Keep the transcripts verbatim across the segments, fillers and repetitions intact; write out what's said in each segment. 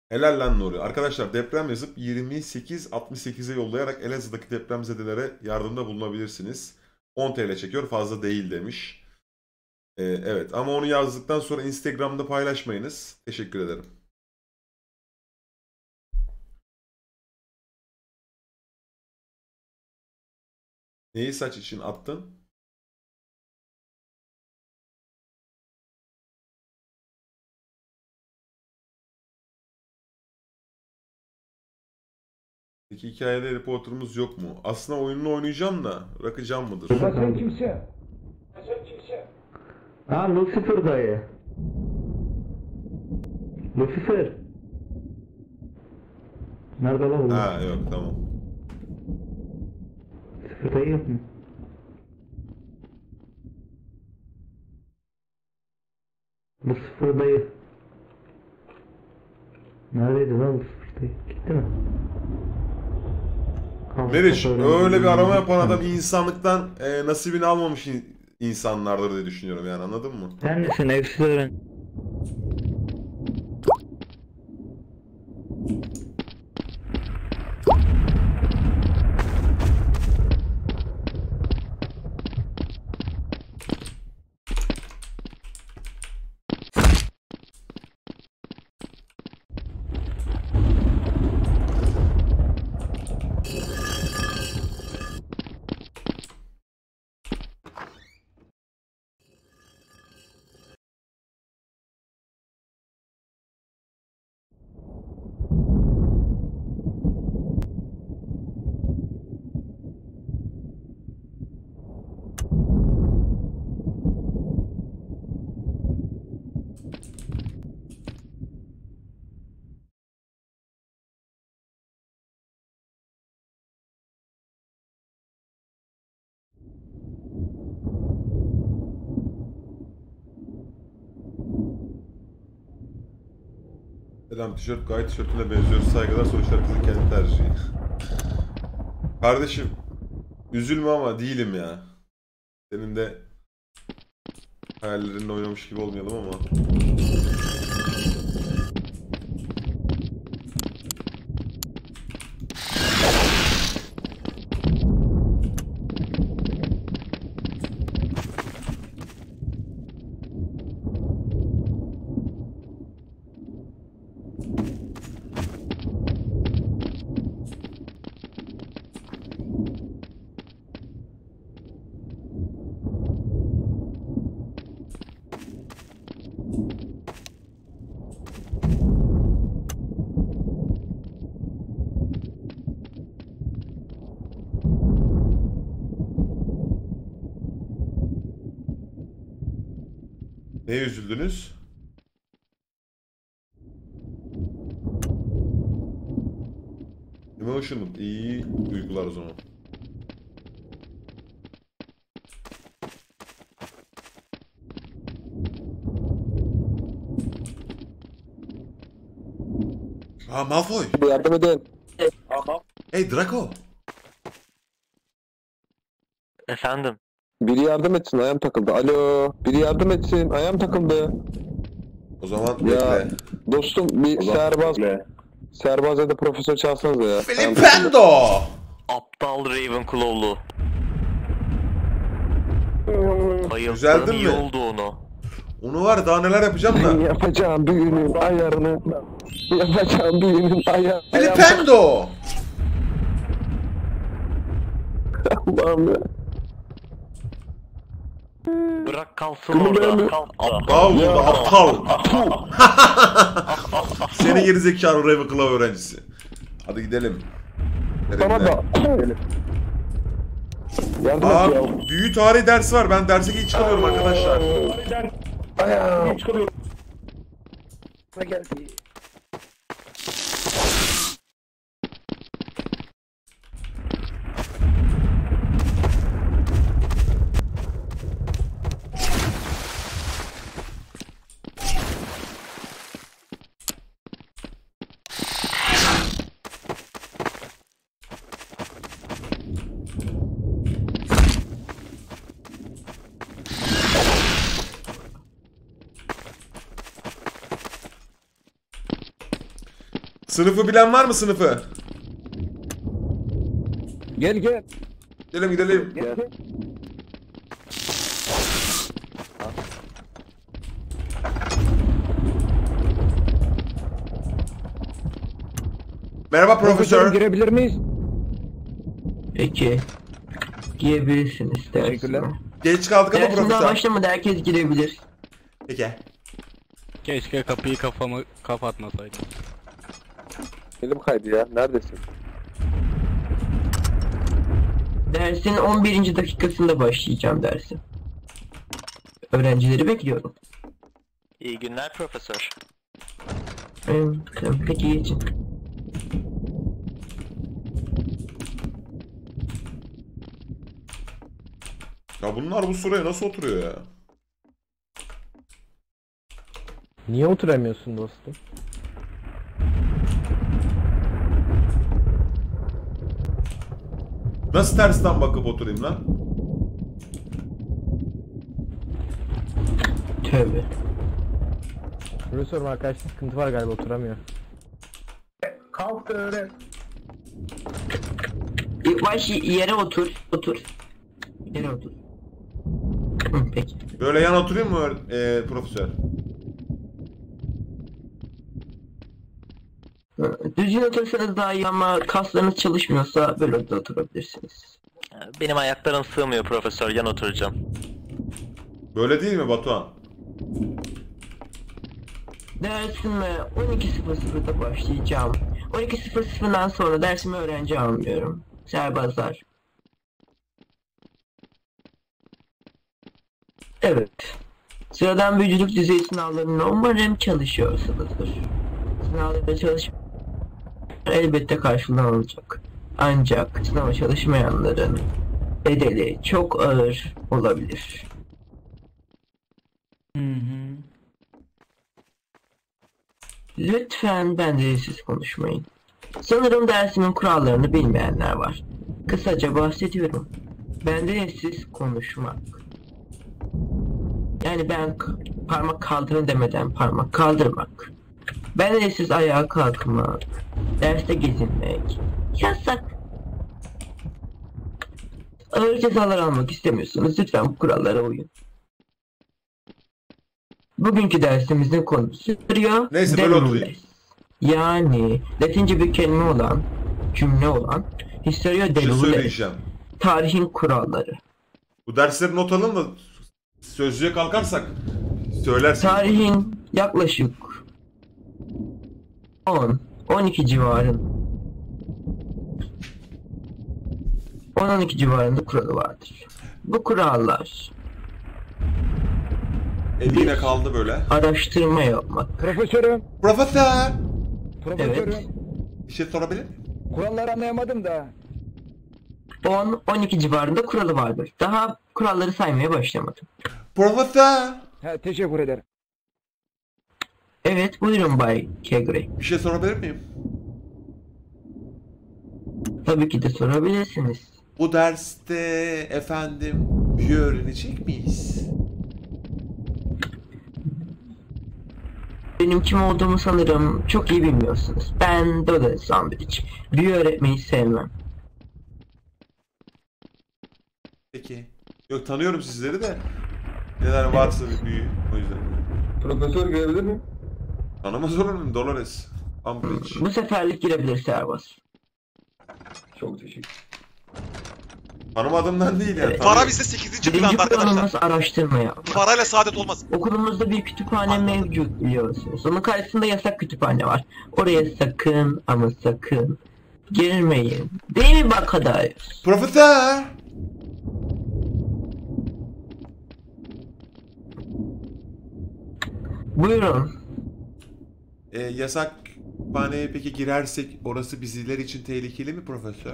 Helal lan Nuri. Arkadaşlar deprem yazıp yirmi sekiz altmış sekize yollayarak Elazığ'daki depremzedelere yardımda bulunabilirsiniz. on T L çekiyor, fazla değil demiş. Ee, evet ama onu yazdıktan sonra Instagram'da paylaşmayınız. Teşekkür ederim. Neyi saç için attın? Peki hikayede Harry Potter'ımız yok mu? Aslında oyununu oynayacağım da bırakacağım mıdır? Sen kimsin? Sen kimsin? Ha Lucifer dayı. Lucifer. Nerede lan bu? Ha yok, tamam. Lucifer dayı yok mu? Lucifer dayı. Neredeydi lan Lucifer dayı? Gitti mi? Kaldı Meriç, kafa öyle bir arama yapan adam öğrenci. insanlıktan e, nasibini almamış in- insanlardır diye düşünüyorum, yani anladın mı? Sen misin evsiz öğrenci? Selam, tişört gayet tişörtüne benziyor. Saygılar, sonuçlar kızın kendi tercihi. Kardeşim, üzülme ama değilim ya. Senin de hayallerinle oynamış gibi olmayalım ama. Neye üzüldünüz? Emotional. İyi duygular o zaman. Aa, Malfoy. Yardım edin. Hey Draco. Efendim. Biri yardım etsin, ayağım takıldı. Alo, biri yardım etsin, ayağım takıldı. O zaman Ya bekle. dostum bir serbaz, serbaz ya da profesör çalsanız ya. Filipendo. Aptal Ravenclaw'lu. Bayıldım. Düzeldin İyi mi? oldu onu. Onu var, daha neler yapacağım da. Yapacağım büyünün ayarını. Yapacağım büyünün ayarını. Filipendo. Allah'ım ya. Bırak kalsın Bunu orada. beğenmiyorum. Kalk. Aptal burada, aptal. Seni geri zekalı Ravenclaw öğrencisi. Hadi gidelim. Sana da. Yardım Aa, et ya. büyü tarihi dersi var. Ben derse geç kalıyorum arkadaşlar. Ayağım. Geldi. Sınıfı bilen var mı sınıfı? Gel gel. Gidelim gidelim. Gel. gel. Merhaba profesör. Girebilir miyiz? Peki. Girebilirsiniz Teşekkürler. dersime. Geç kaldık ama Dersim daha profesör. başlamadı, herkes girebilir. Peki. Keşke kapıyı kafamı kapatmasaydım. Elim kaydı ya. Neredesin? Dersin on birinci dakikasında başlayacağım dersim. Öğrencileri bekliyorum. İyi günler profesör. Ee, Peki geçin. Ya bunlar bu sıraya nasıl oturuyor ya? Niye oturamıyorsun dostum? Nasıl tersten bakıp oturayım lan? Tövbe. Profesör arkadaşlar sıkıntı var galiba oturamıyor. Kalk öğren. İlk baş yere otur. Otur. Yere otur. Hı, peki. Böyle yan oturayım mı öğ- e, profesör? Düzgün otursanız daha iyi ama kaslarınız çalışmıyorsa böyle de oturabilirsiniz. Benim ayaklarım sığmıyor profesör, yan oturacağım. Böyle değil mi Batuhan? Dersime on iki sıfır sıfırda başlayacağım. on iki sıfır sıfırdan sonra dersime öğrenci almıyorum. Serbazlar. Evet. Sıradan büyücülük düzeyi sınavlarına umarım çalışıyorsunuzdur. Sınavlarda çalış elbette karşılanacak. Ancak sınava çalışmayanların bedeli çok ağır olabilir. Lütfen bensiz konuşmayın. Sanırım dersimin kurallarını bilmeyenler var. Kısaca bahsediyorum. Bensiz konuşmak. Yani ben parmak kaldırın demeden parmak kaldırmak. Bensiz ayağa kalkmak. Derste gezinmek. Yasak. Ağır cezalar almak istemiyorsanız lütfen bu kurallara uyun. Bugünkü dersimizin konusu Historia Neyse, böyle Delules. oturayım. Yani Latince bir kelime olan, cümle olan Historia Bir şey Delules. söyleyeceğim. Tarihin kuralları. Bu dersleri not alın da sözlüğe kalkarsak söylersin. Tarihin yaklaşık on on iki civarın on on iki civarında kuralı vardır. Bu kurallar Eline kaldı böyle. araştırma yapmak. Profesörüm. Profesör. Profesörüm. Evet. Bir şey sorabilir miyim? Kuralları anlayamadım da. on on iki civarında kuralı vardır. Daha kuralları saymaya başlamadım. Profesör. He, teşekkür ederim. Evet, buyurun Bay Kegri. Bir şey sorabilir miyim? Tabii ki de sorabilirsiniz. Bu derste efendim büyü öğrenecek miyiz? Benim kim olduğumu sanırım çok iyi bilmiyorsunuz. Ben Dolores Umbridge. Büyü öğretmeyi sevmem. Peki. Yok, tanıyorum sizleri de. Neler varsa bir büyü, o yüzden. Profesör görebilir miyim? Tanımaz olur muyum? Dolores Umbridge. Bu seferlik girebilir serbaz. Çok teşekkür. Tanımadığımdan değil yani. Evet. Para tanıyorum. bizde sekizinci Birinci planda arkadaşlar. kuralımız araştırma yapmak. Parayla saadet olmaz. Okulumuzda bir kütüphane mevcut biliyorsunuz. Onun karşısında yasak kütüphane var. Oraya sakın ama sakın girmeyin. Değil mi bakadayız? Profesör. Buyurun. Ee, yasak kütüphaneye peki girersek orası bizler için tehlikeli mi profesör?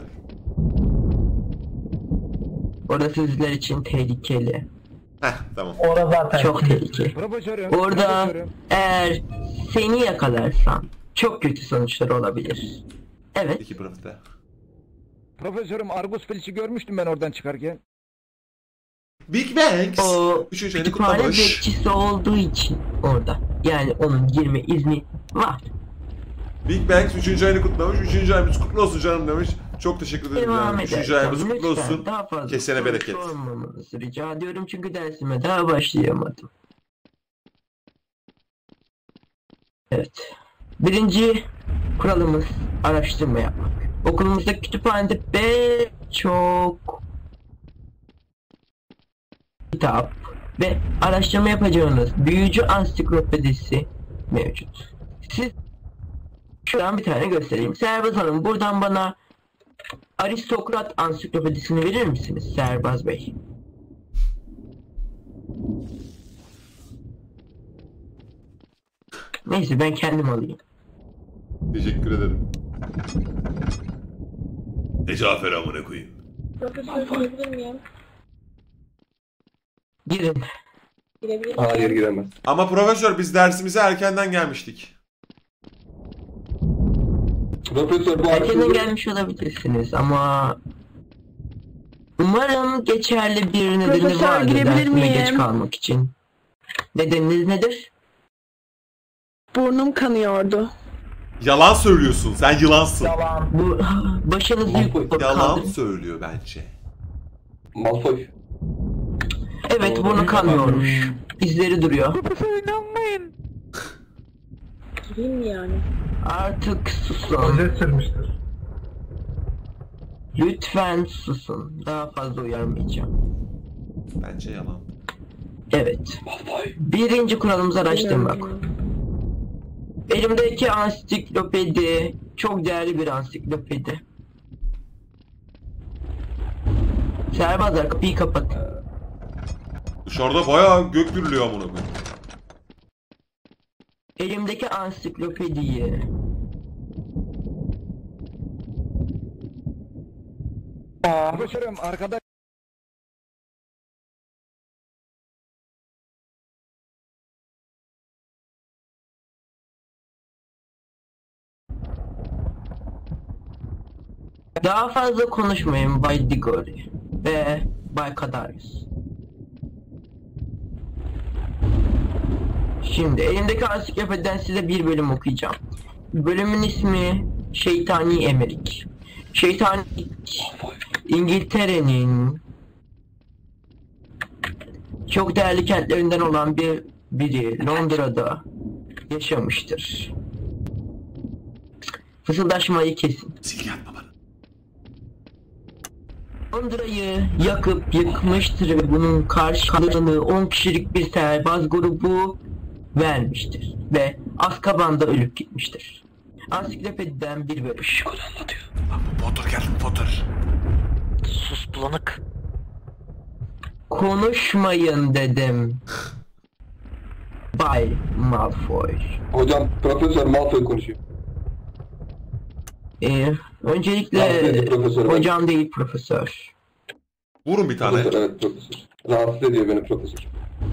Orası sizler için tehlikeli. Heh, tamam. Çok tehlikeli. Profesörüm. Orada Profesörüm. eğer seni yakalarsam çok kötü sonuçlar olabilir. Evet. Peki profesör. Profesörüm, Argus Felix'i görmüştüm ben oradan çıkarken. Big Bang. O Üçüncü ayını kütüphane kutlamış. bekçisi olduğu için orada. Yani onun girme izni var. Big Bang üçüncü ayını kutlamış. üçüncü ayımız kutlu olsun canım demiş. Çok teşekkür ederim Devam canım. üçüncü ederken ayımız kutlu lütfen olsun. daha fazla Kesene soru bereket. sormamanızı rica ediyorum çünkü dersime daha başlayamadım. Evet. Birinci kuralımız araştırma yapmak. Okulumuzdaki kütüphanede pek çok kitap ve araştırma yapacağınız büyücü ansiklopedisi mevcut. Siz şuradan bir tane göstereyim. Serbaz Hanım buradan bana Aristokrat ansiklopedisini verir misiniz Serbaz Bey? Neyse ben kendim alayım. Teşekkür ederim. Ecafer amına koyayım. Profesör girebilir miyim? Girin. Girebilir miyim? Hayır giremez. Ama profesör biz dersimize erkenden gelmiştik. Profesör bu Erkenden araştırma... gelmiş olabilirsiniz ama umarım geçerli bir nedeni Profesör, vardır girebilir dersime geç miyim? kalmak için. Nedeniniz nedir? Burnum kanıyordu. Yalan söylüyorsun. Sen yılansın. Bu başınızı Malfoy, yukarı Yalan kaldırın. söylüyor bence. Malfoy. Evet Doğru. burnu kanıyormuş. İzleri duruyor. Profesör inanmayın. Gireyim mi yani? Artık susun. Lütfen susun. Daha fazla uyarmayacağım. Bence yalan. Evet. Malfoy. Birinci kuralımız araştırmak. Bilmiyorum. Elimdeki ansiklopedi çok değerli bir ansiklopedi. Serbazlar kapıyı kapat. Dışarıda bayağı gök gürülüyor amına koyayım. Elimdeki ansiklopediyi Profesörüm arkada daha fazla konuşmayın Bay Diggory ve Bay Kadarius. Şimdi elimdeki ansiklopediden size bir bölüm okuyacağım. Bölümün ismi Şeytani Emerik. Şeytani İngiltere'nin çok değerli kentlerinden olan bir biri Londra'da yaşamıştır. Fısıldaşmayı kesin. Silgi atma bana. Londra'yı yakıp yıkmıştır ve bunun karşılığını on kişilik bir serbaz grubu vermiştir ve Azkaban'da ölüp gitmiştir. Ansiklopediden bir bölüm. anlatıyor. Lan bu Potter geldi Potter. Sus bulanık. Konuşmayın dedim. Bay Malfoy. Hocam Profesör Malfoy konuşuyor. Ee, öncelikle Rahatsız profesör. hocam değil profesör. Vurun bir tane. Profesör evet profesör. Rahatsız ediyor beni profesör.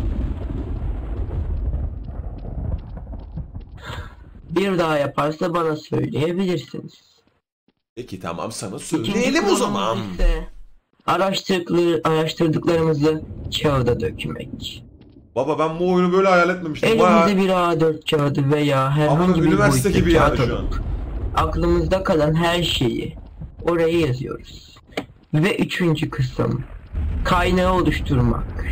Bir daha yaparsa bana söyleyebilirsiniz. Peki tamam sana İkinci söyleyelim o kuralımız zaman. ise araştırdıkları, araştırdıklarımızı kağıda dökmek. Baba ben bu oyunu böyle hayal etmemiştim. Bayağı... Elimizde bir A dört kağıdı veya Ama herhangi bir üniversite boyutta gibi yani kağıt şu an. alıp aklımızda kalan her şeyi oraya yazıyoruz. Ve üçüncü kısım kaynağı oluşturmak.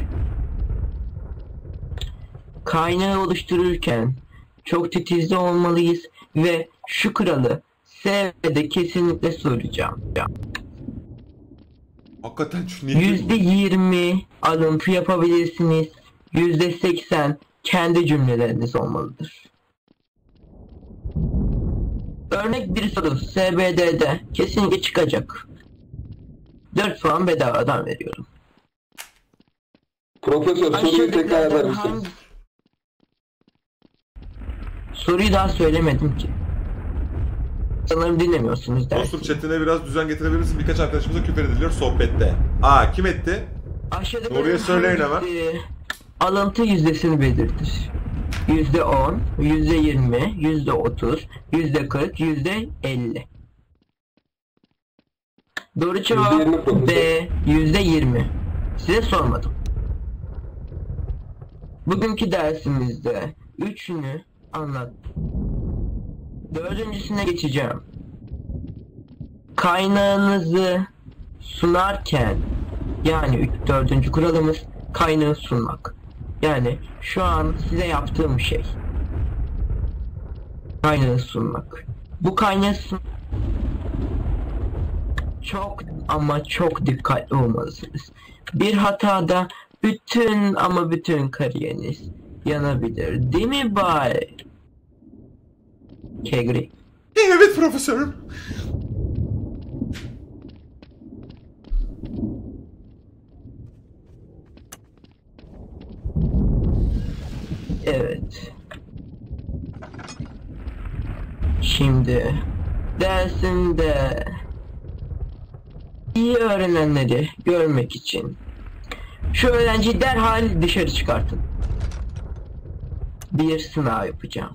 Kaynağı oluştururken çok titizli olmalıyız ve şu kuralı S'de kesinlikle soracağım. Hakikaten şu niye... yüzde yirmi alıntı yapabilirsiniz. yüzde seksen kendi cümleleriniz olmalıdır. Örnek bir soru S B D'de kesinlikle çıkacak. dört puan bedavadan veriyorum. Profesör soruyu tekrar eder misiniz? hangi- Soruyu daha söylemedim ki. Sanırım dinlemiyorsunuz dersi. Dostum chatine biraz düzen getirebilir misin? Birkaç arkadaşımıza küfür ediliyor sohbette. Aa kim etti? Aşağıdakilerin Doğruya söyleyin hemen. hangisi alıntı yüzdesini belirtir. yüzde on, yüzde yirmi, yüzde otuz, yüzde kırk, yüzde elli. Doğru cevap yüzde yirmi profesör. B. yüzde yirmi. Size sormadım. Bugünkü dersimizde üçünü anlattım. Dördüncüsüne geçeceğim. Kaynağınızı sunarken, yani üç, dördüncü kuralımız kaynağı sunmak. Yani şu an size yaptığım şey. Kaynağı sunmak. Bu kaynağı sun... Çok ama çok dikkatli olmalısınız. Bir hatada bütün ama bütün kariyeriniz yanabilir. Değil mi Bay Kegri? Evet profesörüm. Evet. Şimdi dersinde iyi öğrenenleri görmek için şu öğrenciyi derhal dışarı çıkartın. Bir sınav yapacağım.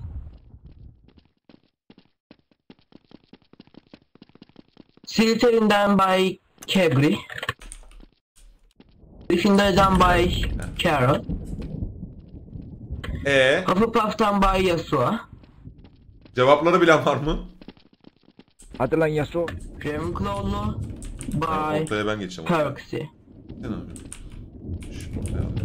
Slytherin'den Bay Kegri, Gryffindor'dan Bay Carol, Ee, Hufflepuff'tan Bay Yasuo, cevapları bilen var mı? Hadi lan Yasuo. Ravenclaw'lu Bay Ortaya ben geçeceğim. Percy. Sen abi. Şunu ortaya al.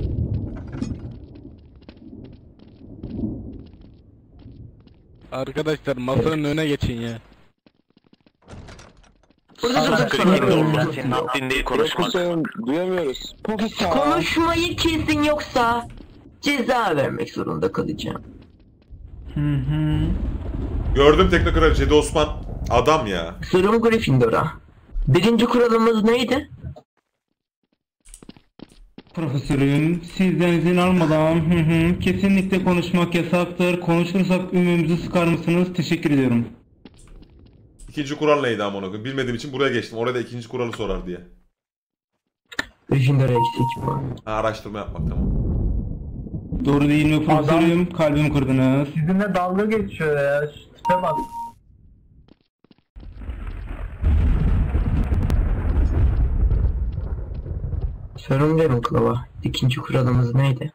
Arkadaşlar masanın önüne geçin ya. Burada da Ben senin haddin değil konuşmak. Profesörüm duyamıyoruz. Profesör. konuşmayı kesin yoksa ceza vermek zorunda kalacağım. Gördüm Teknokral Cedi Osman. Adam ya. Sorum Gryffindor'a. Birinci kuralımız neydi? Profesörüm, sizden izin almadan hı hı, kesinlikle konuşmak yasaktır. Konuşursak ümümüzü sıkar mısınız? Teşekkür ediyorum. İkinci kural neydi amına koyayım? Bilmediğim için buraya geçtim. Orada ikinci kuralı sorar diye. Gryffindor'a eksi iki puan. Ha, araştırma yapmak tamam. Doğru değil mi profesörüm? Kalbimi kırdınız. Sizinle dalga geçiyor ya. Şu tipe bak. Sorum Ravenclaw'a. İkinci kuralımız neydi?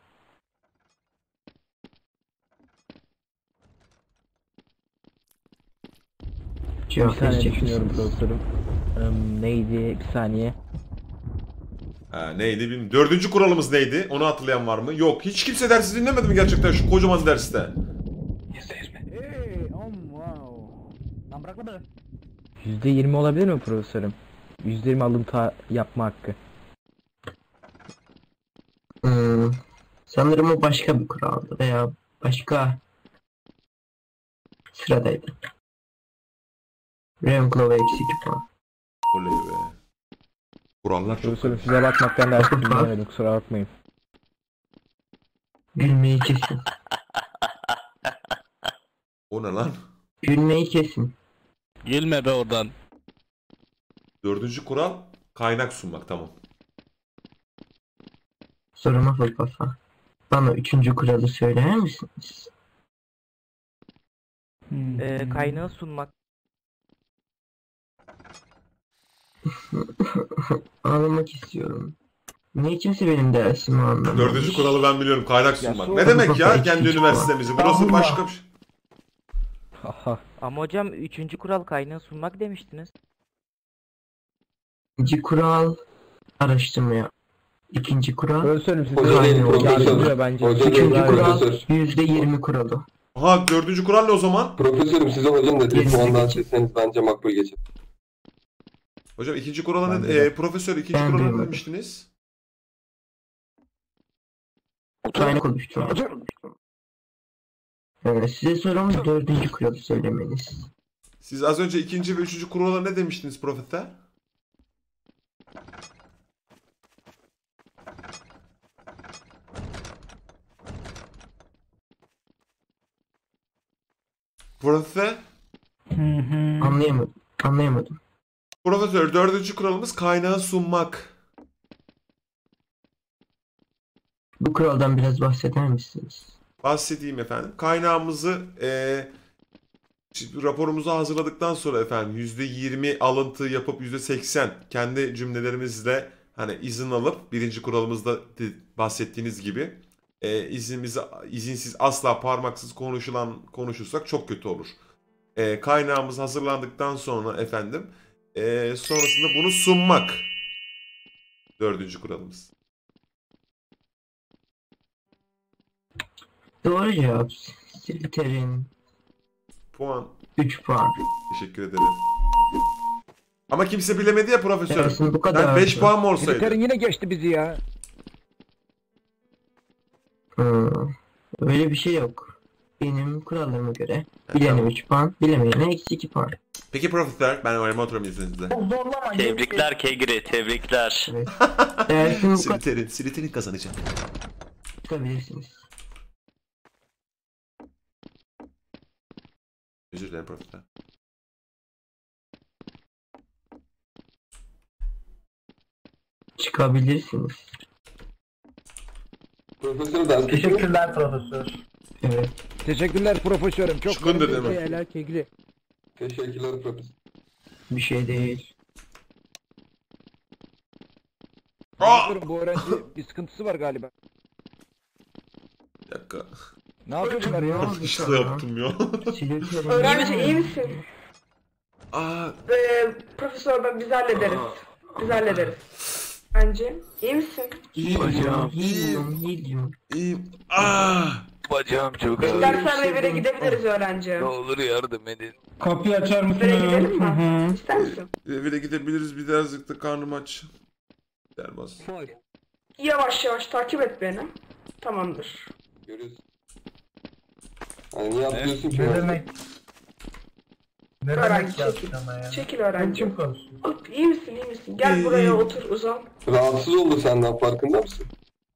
Bir Cevap saniye verecek düşünüyorum misiniz? profesörüm. Eee, neydi? Bir saniye. Ha, neydi bilmiyorum. Dördüncü kuralımız neydi? Onu hatırlayan var mı? Yok. Hiç kimse dersi dinlemedi mi gerçekten şu kocaman derste? Hey, oh wow. Lan bırak lan beni. yüzde yirmi olabilir mi profesörüm? yüzde yirmi alıntı yapma hakkı. Hmm, sanırım o başka bir kuraldı veya başka sıradaydı. Ravenclaw'a eksi iki puan. Oley be. Kurallar çok... Profesörüm size bakmaktan dersi Bakın, bak. dinleyemedim, kusura bakmayın. Gülmeyi kesin. O ne lan? Gülmeyi kesin. Gülme be oradan. Dördüncü kural kaynak sunmak tamam. Soruma Hufflepuff'a. Bana üçüncü kuralı söyler misiniz? Eee kaynağı sunmak. Ağlamak istiyorum. Niye kimse benim dersimi anlamamış? Dördüncü kuralı ben biliyorum kaynak sunmak. su- Ne demek ya Hufflepuff'a kendi eksi üniversitemizi? Burası Estağfurullah. başka bir şey. Haha. Ama hocam üçüncü kural kaynağı sunmak demiştiniz. İkinci kural araştırmaya. İkinci kural Profesörüm size Hoca değil, profesör. yardımcıyor bence. Hoca değil, üçüncü Daha iyi. kural profesör. yüzde yirmi kuralı. Aha dördüncü kural ne o zaman? Profesörüm size hocam da tek Yerinize puandan geçin. seçseniz bence makbul geçer. Hocam ikinci kurala ne? Ben de. E, profesör ikinci Ben kurala ne duymadım. demiştiniz? Kaynak oluşturma. Evet, size sorum dördüncü kuralı söylemeniz. Siz az önce ikinci ve üçüncü kurala ne demiştiniz profesör? Profesör? Hı hı. Anlayamadım. Anlayamadım. Profesör dördüncü kuralımız kaynağı sunmak. Bu kuraldan biraz bahseder misiniz? Bahsedeyim efendim. Kaynağımızı eee, şimdi raporumuzu hazırladıktan sonra efendim yüzde yirmi alıntı yapıp yüzde seksen kendi cümlelerimizle hani izin alıp birinci kuralımızda de- bahsettiğiniz gibi eee iznimizi izinsiz asla parmaksız konuşulan konuşursak çok kötü olur. e, kaynağımız hazırlandıktan sonra efendim e, sonrasında bunu sunmak. Dördüncü kuralımız. Doğru cevap. Slytherin. Puan. üç puan. Teşekkür ederim. Ama kimse bilemedi ya profesör. Dersin bu kadar. Ben beş puan mı olsaydı? Slytherin yine geçti bizi ya. Hmm. Öyle bir şey yok. Benim kurallarıma göre bilene üç puan, bilemeyene eksi iki puan. Peki profesör, ben oynama oturum izninizle. Tebrikler Kegri, tebrikler. Evet. Dersin bu kadar. Slytherin, Slytherin kazanacak. Çıkabilirsiniz. Özür dilerim profesör. Çıkabilirsiniz. Profesör ben Teşekkürler profesör. Evet. Teşekkürler profesörüm. Çok Çıkın dedi mi? helal Kegri. Teşekkürler profesör. Bir şey değil. Aa! Profesörüm, bu öğrenci bir sıkıntısı var galiba. Bir dakika. Ne yapıyorlar ya? Yanlışlıkla yaptım ya. Slytherin. Öğrenci iyi misin? Aa, Ee, profesör ben biz hallederiz. Biz hallederiz. Bence. İyi misin? iyiyim Hocam, ya. helium, helium. İyiyim. Aa! Bacağım çok İstersen revire gidebiliriz öğrenci. olur yardım edin. Kapıyı açar mısınız? Revire gidelim Hı mi? hı. İster misin? Evine gidebiliriz birazcık da karnım aç. Dermaz. Yavaş yavaş takip et beni. Tamamdır. Görüyorsun. Hani niye atlıyorsun ki? Ne demek? Ne Öğrenci demek çekil. yaptın ama ya? Çekil öğrenci. Kim konuşuyor? Hop, iyi misin iyi misin? Gel İyi, buraya iyiyim. otur uzan. Rahatsız oldu senden, farkında mısın?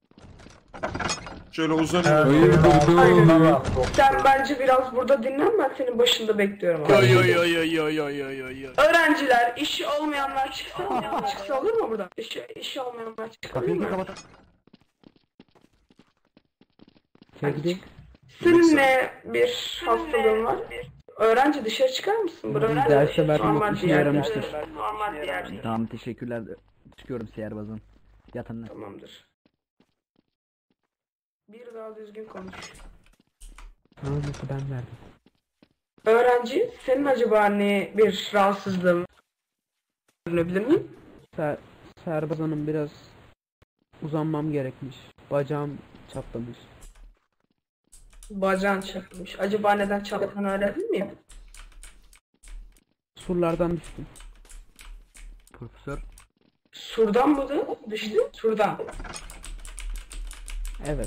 Şöyle uzanıyorum. Aynen. Sen bence biraz burada dinlen, ben senin başında bekliyorum. Yo yo yo yo yo yo yo yo yo. Öğrenciler, işi olmayanlar çıksa, çıksa olur mu burada? İşi, işi olmayanlar çıksa olur Kapıyı mu? kapat. Kegri. Senin ne bir hastalığın var? Öğrenci dışarı çıkar mısın? Burası Derste verdiğim normal yok, bir işine yer. yaramıştır. Normal bir yer. Tamam teşekkürler. Çıkıyorum sihirbazım. Yatın lan. Tamamdır. Bir daha düzgün konuş. Nasıl ben verdim? Öğrenci, senin acaba ne bir rahatsızlığın görebilir miyim? Ser, Serbaz Hanım biraz uzanmam gerekmiş. Bacağım çatlamış. Bacağın çarpmış. Acaba neden çarptığını öğrenir miyim? Surlardan düştüm. Profesör. Surdan mı da düştün? Surdan. Evet.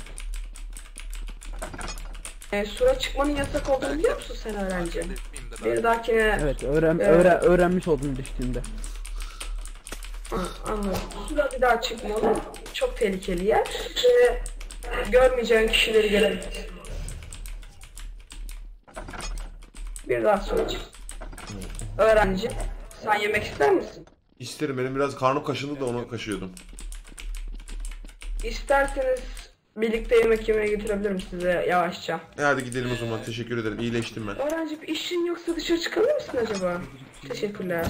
E, sura çıkmanın yasak olduğunu biliyor musun sen öğrenci? Bir dahakine... Evet öğren, Evet. öğren öğrenmiş oldum düştüğümde. Ha, anladım. Sura bir daha çıkmalı. Çok tehlikeli yer. Ve görmeyeceğin kişileri görebilirsin. Bir daha sura çık. Öğrenci, sen yemek ister misin? İsterim, benim biraz karnım kaşındı da onu kaşıyordum. İsterseniz birlikte yemek yemeye götürebilirim size yavaşça. E hadi gidelim o zaman, teşekkür ederim, iyileştim ben. Öğrenci bir işin yoksa dışarı çıkabilir misin acaba? Teşekkürler.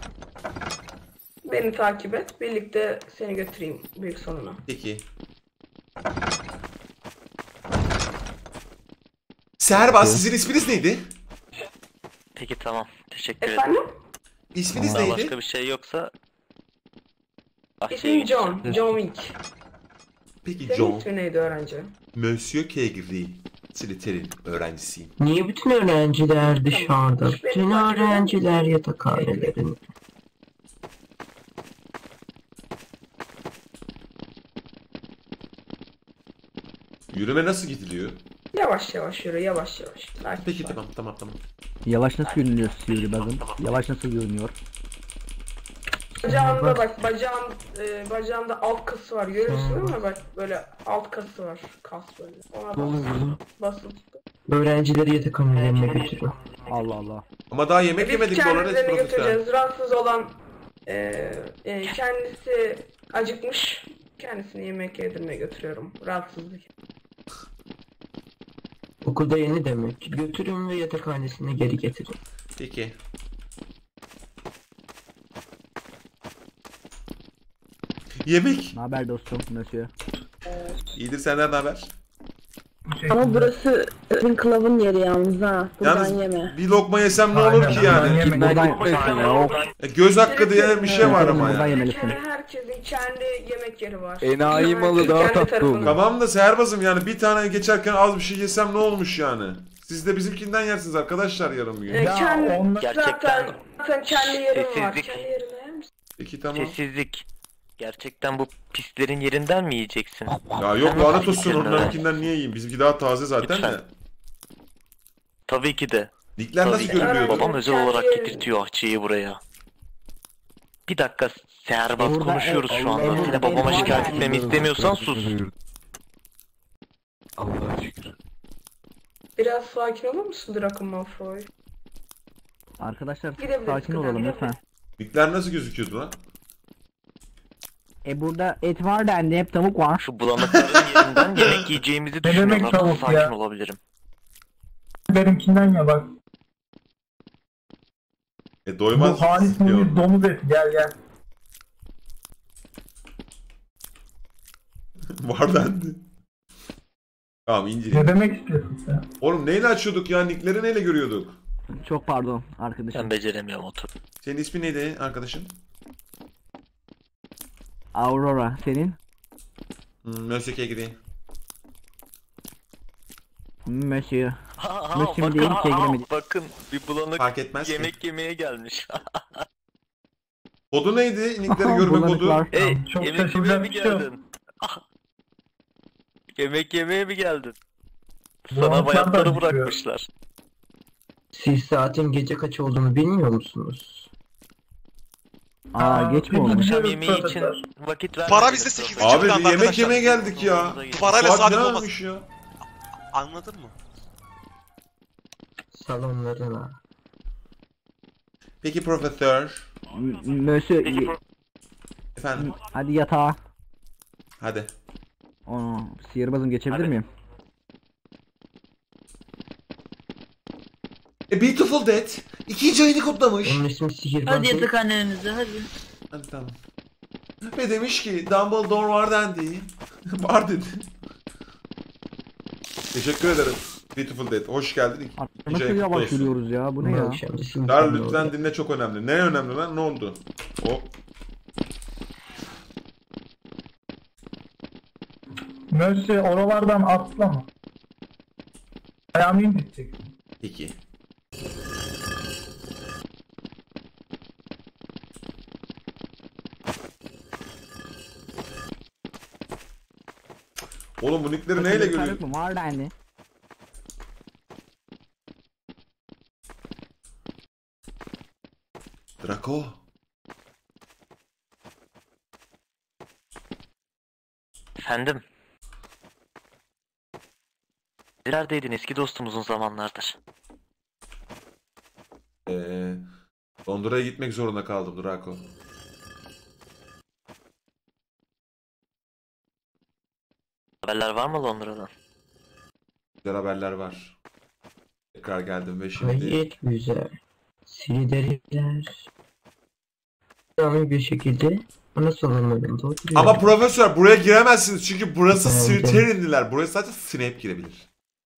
Beni takip et, birlikte seni götüreyim büyük salona. Peki. Seherbaz, sizin isminiz neydi? Peki tamam. Teşekkür ederim. Efendim? İsminiz Daha neydi? başka bir şey yoksa bahçeye İsmim geçeceğim. John, John Wick. Peki Senin John. ismin neydi öğrenci? Monsieur Kegri. Slytherin öğrencisiyim. Niye bütün öğrenciler dışarıda? Bütün öğrenciler yatakhanelerinde. Yürüme nasıl gidiliyor? Yavaş yavaş yürü, yavaş yavaş. Sakin Peki sakin. tamam tamam tamam. Yavaş nasıl yürünüyor sihirbazım? Yavaş nasıl yürünüyor? Bacağımda bak, bacağım, e, bacağımda alt kası var. Görüyorsun değil mi? Bak böyle alt kası var. Kas böyle. Ona bas. Basın. Öğrencileri yatakhanelerine götürün. Allah Allah. Ama daha yemek Biz yemedik Dolores kendilerini profesör. götüreceğiz. Rahatsız olan e, e, kendisi acıkmış. Kendisini yemek yedirmeye götürüyorum. Rahatsızlık. Okulda yeni demek. Götürün ve yatakhanesine geri getirin. Peki. Yemek. Ne haber dostum? Nasıl? İyidir, senden ne haber? Ama burası senin kılavun yeri yalnız ha. Buradan Yalnız yeme. bir lokma yesem ne olur ki yani? E, göz hakkı diye bir şey var ama ya. Herkesin kendi yemek yeri var. Enayi malı daha Kendi tatlı tarafında. olur. Tamam da Seherbaz'ım yani bir tane geçerken az bir şey yesem ne olmuş yani? Siz de bizimkinden yersiniz arkadaşlar yarın bir gün. E, kendi, Gerçekten zaten, zaten kendi yerim var. sessizlik. Kendi yerine yer misin? Peki tamam. Sessizlik. Gerçekten bu pislerin yerinden mi yiyeceksin? Ya yok Hemen lanet olsun fikrini öğren. onlarınkinden niye yiyeyim? Bizimki daha taze zaten Lütfen. de. Tabii ki de. Dikler Tabii nasıl ki de. görünüyordu? Babam özel olarak getirtiyor ahçıyı buraya. Bir dakika Seherbaz Burada- konuşuyoruz şu anda. Burada- Seni babama Burada- şikayet etmemi istemiyorsan sus. Allah'a şükür. Biraz sakin olur musun Draco Malfoy? Arkadaşlar Gidebiliriz, sakin olalım gidebiliriz. lütfen. Dikler nasıl gözüküyordu lan? E burada et var dendi, hep tavuk var. Şu bulanıkların yerinden yemek yiyeceğimizi düşünüyorlar. Nasıl sakin olabilirim? Benimkinden ya bak. E doymaz. Yok. domuz eti gel gel. Var dendi. Tamam inceleyeyim. demek istiyorsun sen? Oğlum neyle açıyorduk ya? Nickleri neyle görüyorduk? Çok pardon arkadaşım. Ben beceremiyorum otur. Senin ismin neydi arkadaşım? Aurora senin? Hmm, Monsieur Kegri. Monsieur. Ha, Müslüm bakın, değil, ha, sevgilemedi. bakın bir bulanık Fark etmez ki. yemek yemeye gelmiş. Kodu neydi? Nickleri görme kodu. Bulanıklar. Hey, Çok yemek yemeye şaşıracak mi bir şey yok. geldin? Ah. Yemek yemeye mi geldin? Bulanıklar Sana da bayatları düşüyor. bırakmışlar. Siz saatin gece kaç olduğunu bilmiyor musunuz? Aa geç mi oldu? Akşam yemeği için vakit ver. Para bizde sekizde Abi planda bir yemek arkadaşlar. yemeye geldik ya. Parayla Saat saadet ne olmaz. olmuş ya? Anladın mı? Salonlarına. Peki profesör. M- Monsieur. y- Efendim. Hadi yatağa. Hadi. Aa, sihirbazım geçebilir Hadi. miyim? A Beautiful Dead ikinci ayını kutlamış. Onun ismi sihirbaz değil. yatakhanenize hadi. Hadi tamam. Ve demiş ki Dumbledore var dendi. Var dedi. Teşekkür ederim. Beautiful Dead. Hoş geldin. İkinci Nasıl ayın kutlu yavaş olsun. yürüyoruz ya, bu ne ya? Akşam da şimdi Dar sen de lütfen orada. dinle, çok önemli. Ne önemli lan? Ne oldu? Hop. Mösyö oralardan atlama. Ayağımı indirecek. Peki. Oğlum bu nickleri neyle Yok görüyorsun? mu? Var dendi. Draco. Efendim. Neredeydin eski dostum uzun zamanlardır? Ee, Londra'ya gitmek zorunda kaldım Draco. Haberler var mı Londra'dan? Güzel haberler var. Tekrar geldim ve şimdi... Gayet güzel. Silideriler. Devam bir şekilde ana salonlarında oturuyor. Ama profesör buraya giremezsiniz çünkü burası Evet. Slytherin'diler. Buraya sadece Snape girebilir.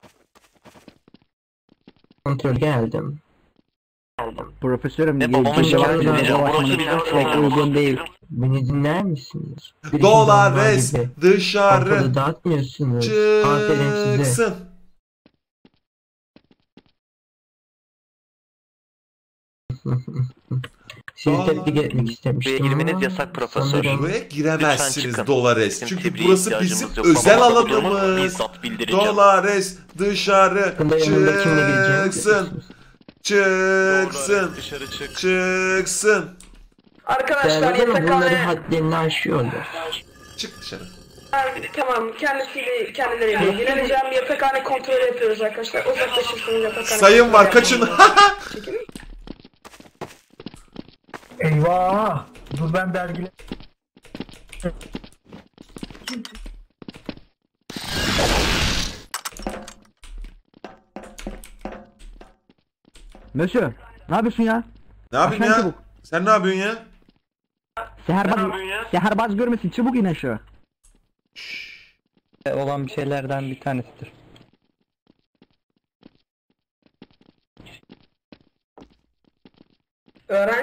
Kontrol geldim. Profesörüm Ne geleceğim babama şikayet yavaş edeceğim. yavaş Burası yavaş bizim yavaş sınıfımız. uygun değil. Beni dinler misiniz? Bir Dolores işin gibi. dışarı Ortalığı dağıtmıyorsunuz. Aferin size. çıksın. Sizi Aa. tebrik etmek istemiştim Buraya girmeniz ama yasak profesör. sanırım Buraya giremezsiniz Lütfen çıkın. Dolores. Bizim Çünkü tebriğe burası ihtiyacımız bizim yok. özel Babama babamı alanımız. bizzat bildireceğim. Dolores dışarı yakında yanında kimle gireceğini çıksın. Dolores, Çıksın. dışarı çık. Çıksın. Arkadaşlar Servet ama bunları yatakhane... hadlerini aşıyorlar. Çık dışarı. Ben- Tamam kendisiyle kendileriyle ilgileneceğim. Yatakhane kontrol yapıyoruz arkadaşlar. Uzaklaşırsınız yatakhane. Sayın var kontrolü kaçın. yapmayın. Çekilin. Eyvah! Dur ben dergile... Monsieur, ne yapıyorsun ya? Ne yapayım Aşağı ya? çabuk. Sen ne yapıyorsun ya? Seherbaz, seherbaz görmesin, çabuk in aşağı. Olan bir şeylerden bir tanesidir.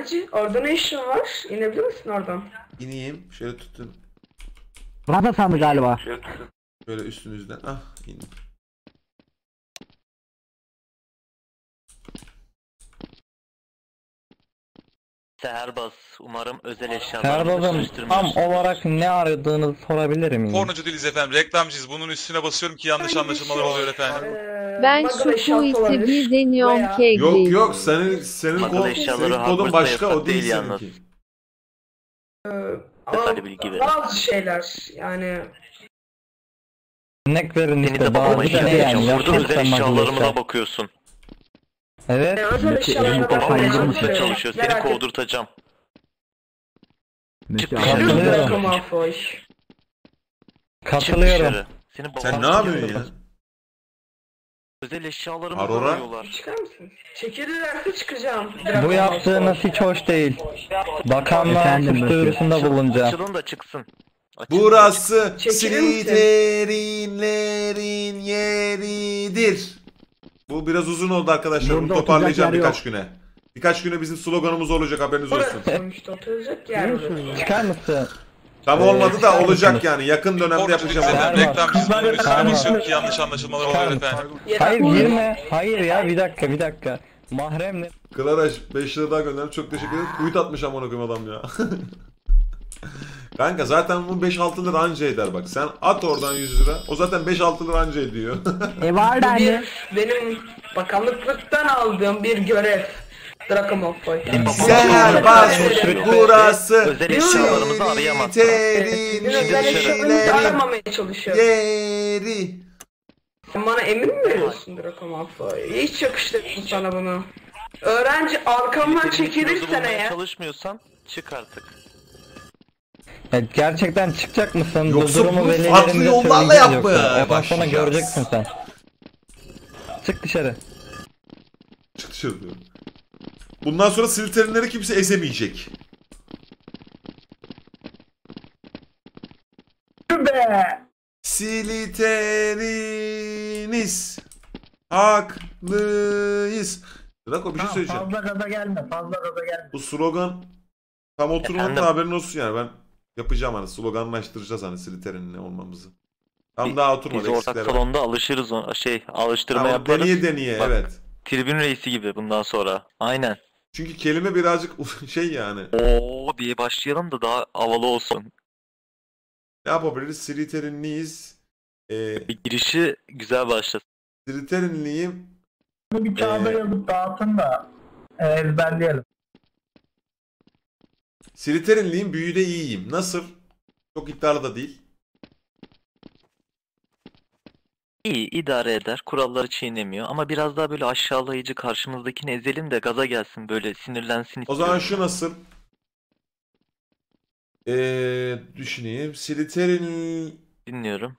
Hacı orada ne işin var? İnebilir misin oradan? İneyim. Şöyle tutun. Burada sandı galiba. Böyle üstünüzden. Ah in. Seherbaz, umarım özel eşyalarını Seherbaz'ım tam çalıştırmıyorsun. olarak ne aradığınızı sorabilir miyim? Pornocu değiliz efendim. Reklamcıyız. Bunun üstüne basıyorum ki yanlış anlaşılmalar oluyor efendim. Ee, Ben bagaj şu eşyası kuisi olabilir. bir deniyorum Veya- kegli. Yok yok senin senin, Bagaj kod, eşyaları senin kodun Hogwarts'ta başka o yasak değil değil yalnız. seninki. Ee, Detaylı ama bilgi verin. bazı şeyler yani Örnek verin Seni işte de babama bazı işe ne yani yapacağım. Burada özel yapıyorsan eşyalarımıza magnetler. bakıyorsun. Evet. e, özel eşyalarına Babam bakmaya yanımızda çalışıyorum. çalışıyor. Seni Merak etme. kovdurtacağım. Çık Katılıyorum. dışarı. Draco Malfoy. Çık Katılıyorum. dışarı. Seni babam Sen ne yapıyorsun ya? Özel eşyalarımızı Aurora? arıyorlar. Çıkar mısın? Çekilirlerse çıkacağım. Bu Draco yaptığınız Malfoy. hiç hoş değil. Bakanlığa Efendim, suç Mösyö. duyurusunda bulunacağım. Açılın da çıksın. Açılın da Burası Çekilir misin? Slytherin'lerin yeridir. Bu biraz uzun oldu arkadaşlar. Bunu Burada toparlayacağım oturacak yer birkaç güne. Birkaç güne bizim sloganımız olacak, haberiniz olsun. Burası sonuçta oturacak yer mi? Çıkar mısın? Tam olmadı da olacak yani. Yakın dönemde Pornocu değiliz yapacağım. efendim. Seherbaz. Reklamcıyız. Bunun üstüne Seherbaz. basıyorum ki yanlış anlaşılmalar oluyor efendim. Hayır Yeter. girme. Hayır ya bir dakika bir dakika. Mahremle. Klaraş beş lira daha göndermiş. Çok teşekkür ederim. Kuyut atmış amına koyayım adam ya. Kanka zaten bu beş altı lira anca eder bak. Sen at oradan yüz lira. O zaten beş altı lira anca ediyor. E var da Bu hani. bir benim bakanlıklıktan aldığım bir görev. Draco Malfoy. Seherbaz burası özel eşyalarımızı arayamazsın. Sizin özel eşyalarınızı aramamaya çalışıyorum. Yeri. Sen bana emir mi veriyorsun Draco Malfoy? Hiç yakıştırdım sana bunu. Öğrenci arkamdan çekilirsen bulmaya eğer. çalışmıyorsan çık artık. Ya gerçekten çıkacak mısın? Yoksa Bu durumu bunu velilerinde farklı yollarla söyleyeceğiz yapmaya yoksa. Ondan sonra başlayacağız. göreceksin sen. Çık dışarı. Çık dışarı diyorum. Bundan sonra Slytherin'leri kimse ezemeyecek. Be. Slytheriniz haklıyız. Draco bir şey söyleyeceğim. Fazla gaza gelme. Fazla gaza gelme. Bu slogan tam oturmadı Efendim? da haberin olsun yani. Ben yapacağım hani sloganlaştıracağız hani Slytherin'le olmamızı. Tam daha oturmadı. Biz ortak eksikler var. salonda alışırız ona. Şey alıştırma Tamam, yaparız. deneye deneye Bak, evet. Tribün reisi gibi bundan sonra. Aynen. Çünkü kelime birazcık şey yani. Oo diye başlayalım da daha havalı olsun. Ne yapabiliriz? Slytherin'liyiz. Ee, Bir girişi güzel başlasın. Slytherin'liyim. Bunu bir kağıda Ee, yazıp dağıtın da e, ezberleyelim. Slytherin'liyim, büyüde iyiyim. Nasıl? Çok iddialı da değil. İyi idare eder. Kuralları çiğnemiyor. Ama biraz daha böyle aşağılayıcı karşımızdakini ezelim de gaza gelsin. Böyle sinirlensin O istiyorum. zaman şu nasıl? Ee, düşüneyim. Slytherin'liyiz. Dinliyorum.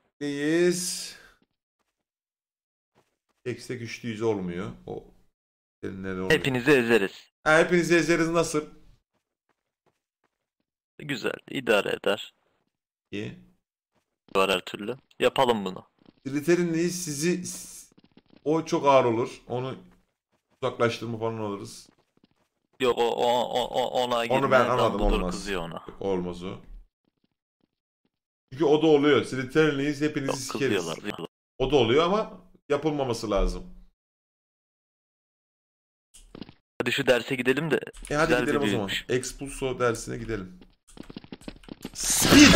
Eksi güçlüyüz olmuyor. O Slytherin'leri olmuyor. Hepinizi ezeriz. Ha, hepinizi ezeriz nasıl? Güzel. idare eder. İyi. Var her türlü. Yapalım bunu. Slytherin'liyiz. Sizi o çok ağır olur. Onu uzaklaştırma falan alırız. Yok o, o, o, o ona girmez. Onu ben anladım, Dumbledore olmaz. kızıyor ona. Olmaz o. Çünkü o da oluyor. Slytherin'liyiz, hepinizi Yok, sikeriz. kızıyorlar. O da oluyor ama yapılmaması lazım. Hadi şu derse gidelim de. E hadi güzel gidelim bir o zaman. büyümüş. Expulso dersine gidelim. Speedo.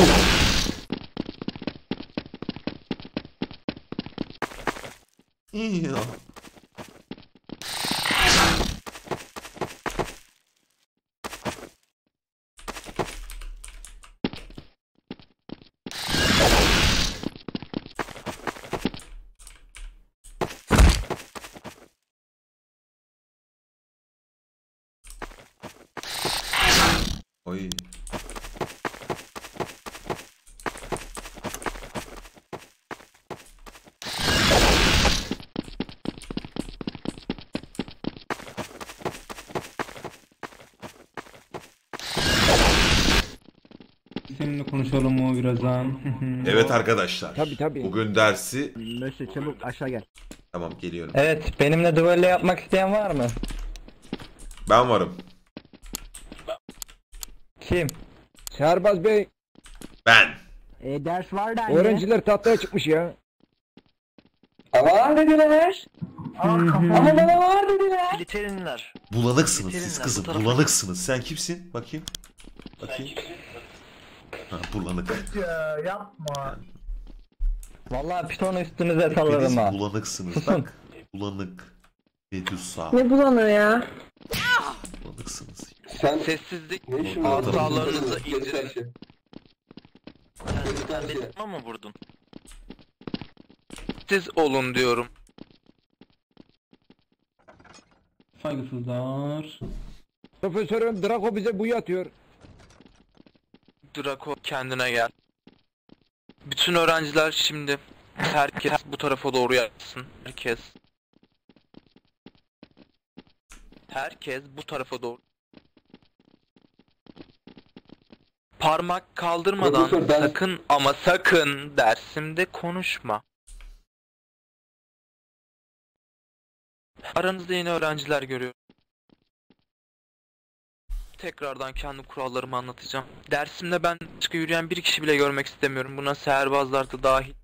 İyi ya. Oy. Seninle konuşalım mı birazdan? Evet arkadaşlar. Tabii tabii. Bugün dersi... Mösyö çabuk aşağı gel. Tamam geliyorum. Evet benimle duello yapmak isteyen var mı? Ben varım. Kim? Serbaz Bey. Ben. E, ders var da öğrenciler tahtaya çıkmış ya. Var dediler. Ama bana var dediler. Filterinler. Bulanıksınız siz Filterinler, kızım. bu tarafa- Bulanıksınız. Sen kimsin? Bakayım. Bakayım. Ha, bulanık. Ya yapma. Vallahi pitonu üstünüze Hepiniz sallarım ha. bulanıksınız. Bak. Bulanık. Medusa. Ne bulanığı ya? Bulanıksınız. Sen Sessizlik. ne işin var? Hatalarınızı Geri indirin. karşı. Sen benim ama mı vurdun? Siz olun diyorum. Saygısızlar. Profesörüm Draco bize buyu atıyor. Draco kendine gel. Bütün öğrenciler şimdi herkes bu tarafa doğru yatsın. Herkes. Herkes bu tarafa doğru. Parmak kaldırmadan Profesör, ben- sakın ama sakın dersimde konuşma. Aranızda yeni öğrenciler görüyorum. Tekrardan kendi kurallarımı anlatacağım. Dersimde ben başka yürüyen bir kişi bile görmek istemiyorum. Buna seherbazlar da dahil.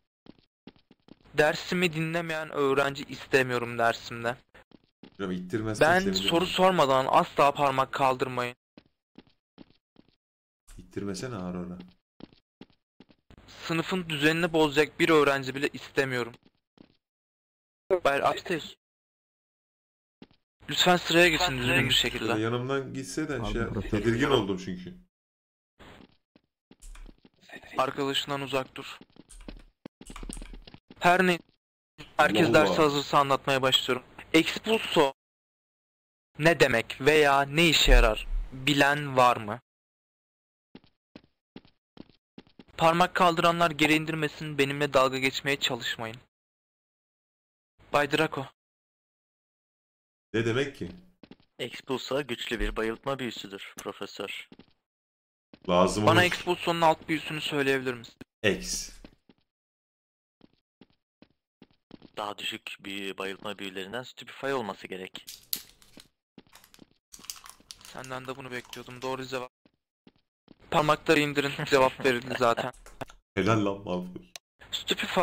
Dersimi dinlemeyen öğrenci istemiyorum dersimde. Hocam ittirmezsen Ben sevinirim. soru sormadan asla parmak kaldırmayın. İttirmesene Aurora. Sınıfın düzenini bozacak bir öğrenci bile istemiyorum. Bayır upstairs. Lütfen sıraya geçin düzgün bir şekilde. Şöyle yanımdan gitse de Abi, şey profesör. tedirgin oldum çünkü. Arkadaşından uzak dur. Her ne herkes Allah derse Allah. hazırsa anlatmaya başlıyorum. Expulso ne demek veya ne işe yarar bilen var mı? Parmak kaldıranlar geri indirmesin, benimle dalga geçmeye çalışmayın. Bay Draco. Ne demek ki? Expulsa güçlü bir bayıltma büyüsüdür profesör. Lazım Bana olur. Expulso'nun alt büyüsünü söyleyebilir misin? X. Daha düşük büyü bayıltma büyülerinden Stupefy olması gerek. Senden de bunu bekliyordum. Doğru cevap. Parmakları indirin. Cevap verildi zaten. Helal lan Malfoy. Stupefy.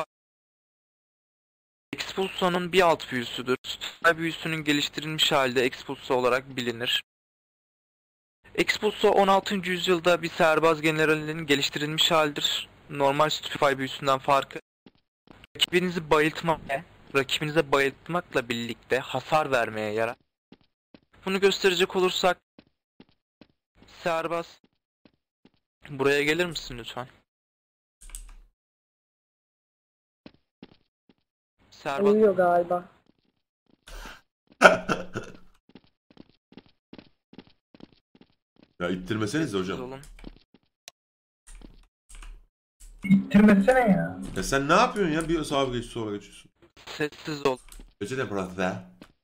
Expulso'nun bir alt büyüsüdür. Stupefy büyüsünün geliştirilmiş halde Expulso olarak bilinir. Expulso on altıncı yüzyılda bir seherbaz generalinin geliştirilmiş halidir. Normal Stupefy büyüsünden farkı. Rakibinizi bayıltmak, rakibinize bayıltmakla birlikte hasar vermeye yarar. Bunu gösterecek olursak, seherbaz, buraya gelir misin lütfen? Seherbaz, Uyuyor galiba. Ya ittirmesenize hocam. olun. İttirmesene ya. Ya sen ne yapıyorsun ya? Bir sağa geç sonra geçiyorsun. Sessiz ol. Ötede profesör.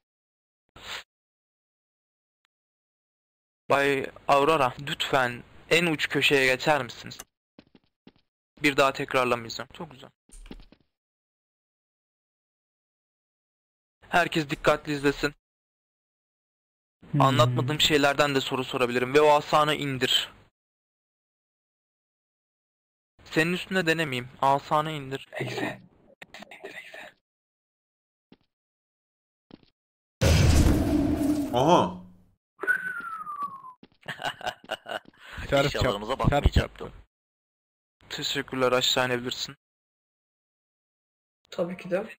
Bay Aurora, lütfen en uç köşeye geçer misiniz? Bir daha tekrarlamayacağım. Çok güzel. Herkes dikkatli izlesin. Anlatmadığım şeylerden de soru sorabilirim ve o asanı indir. Senin üstüne denemeyeyim. Asanı indir. Eksi. Aha. Çarp, Eşyalarımıza çarp, bakmayacaktım. Teşekkürler, aşağı inebilirsin. Tabii ki de.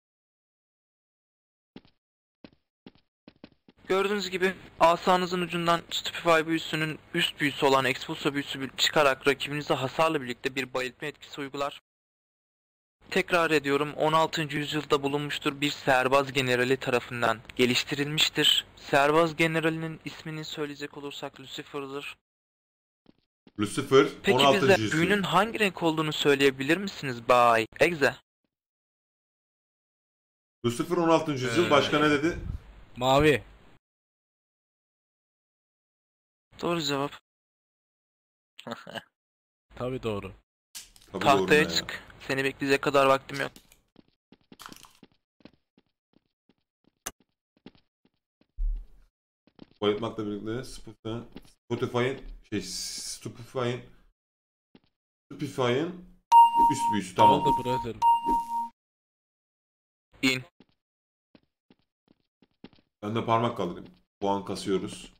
Gördüğünüz gibi asanızın ucundan Stupefy büyüsünün üst büyüsü olan Expulso büyüsü çıkarak rakibinize hasarla birlikte bir bayıltma etkisi uygular. Tekrar ediyorum, on altıncı yüzyılda bulunmuştur, bir seherbaz generali tarafından geliştirilmiştir. Seherbaz generalinin ismini söyleyecek olursak Lucifer'dır. Lucifer Peki on altıncı bize yüzyıl. büyünün hangi renk olduğunu söyleyebilir misiniz Bay Exe? Lucifer on altıncı yüzyıl. Ee, Başka ne dedi? Mavi. Doğru cevap. Tabii doğru. Tabii doğru Tahtaya ne ya? çık. Seni bekleyecek kadar vaktim yok. Bayıltmakla birlikte Spotify'ın Şey, Stupefy'in Stupefy'in üst büyüsü tamam. Oldu brother. İn. Ben de parmak kaldırayım. Puan kasıyoruz.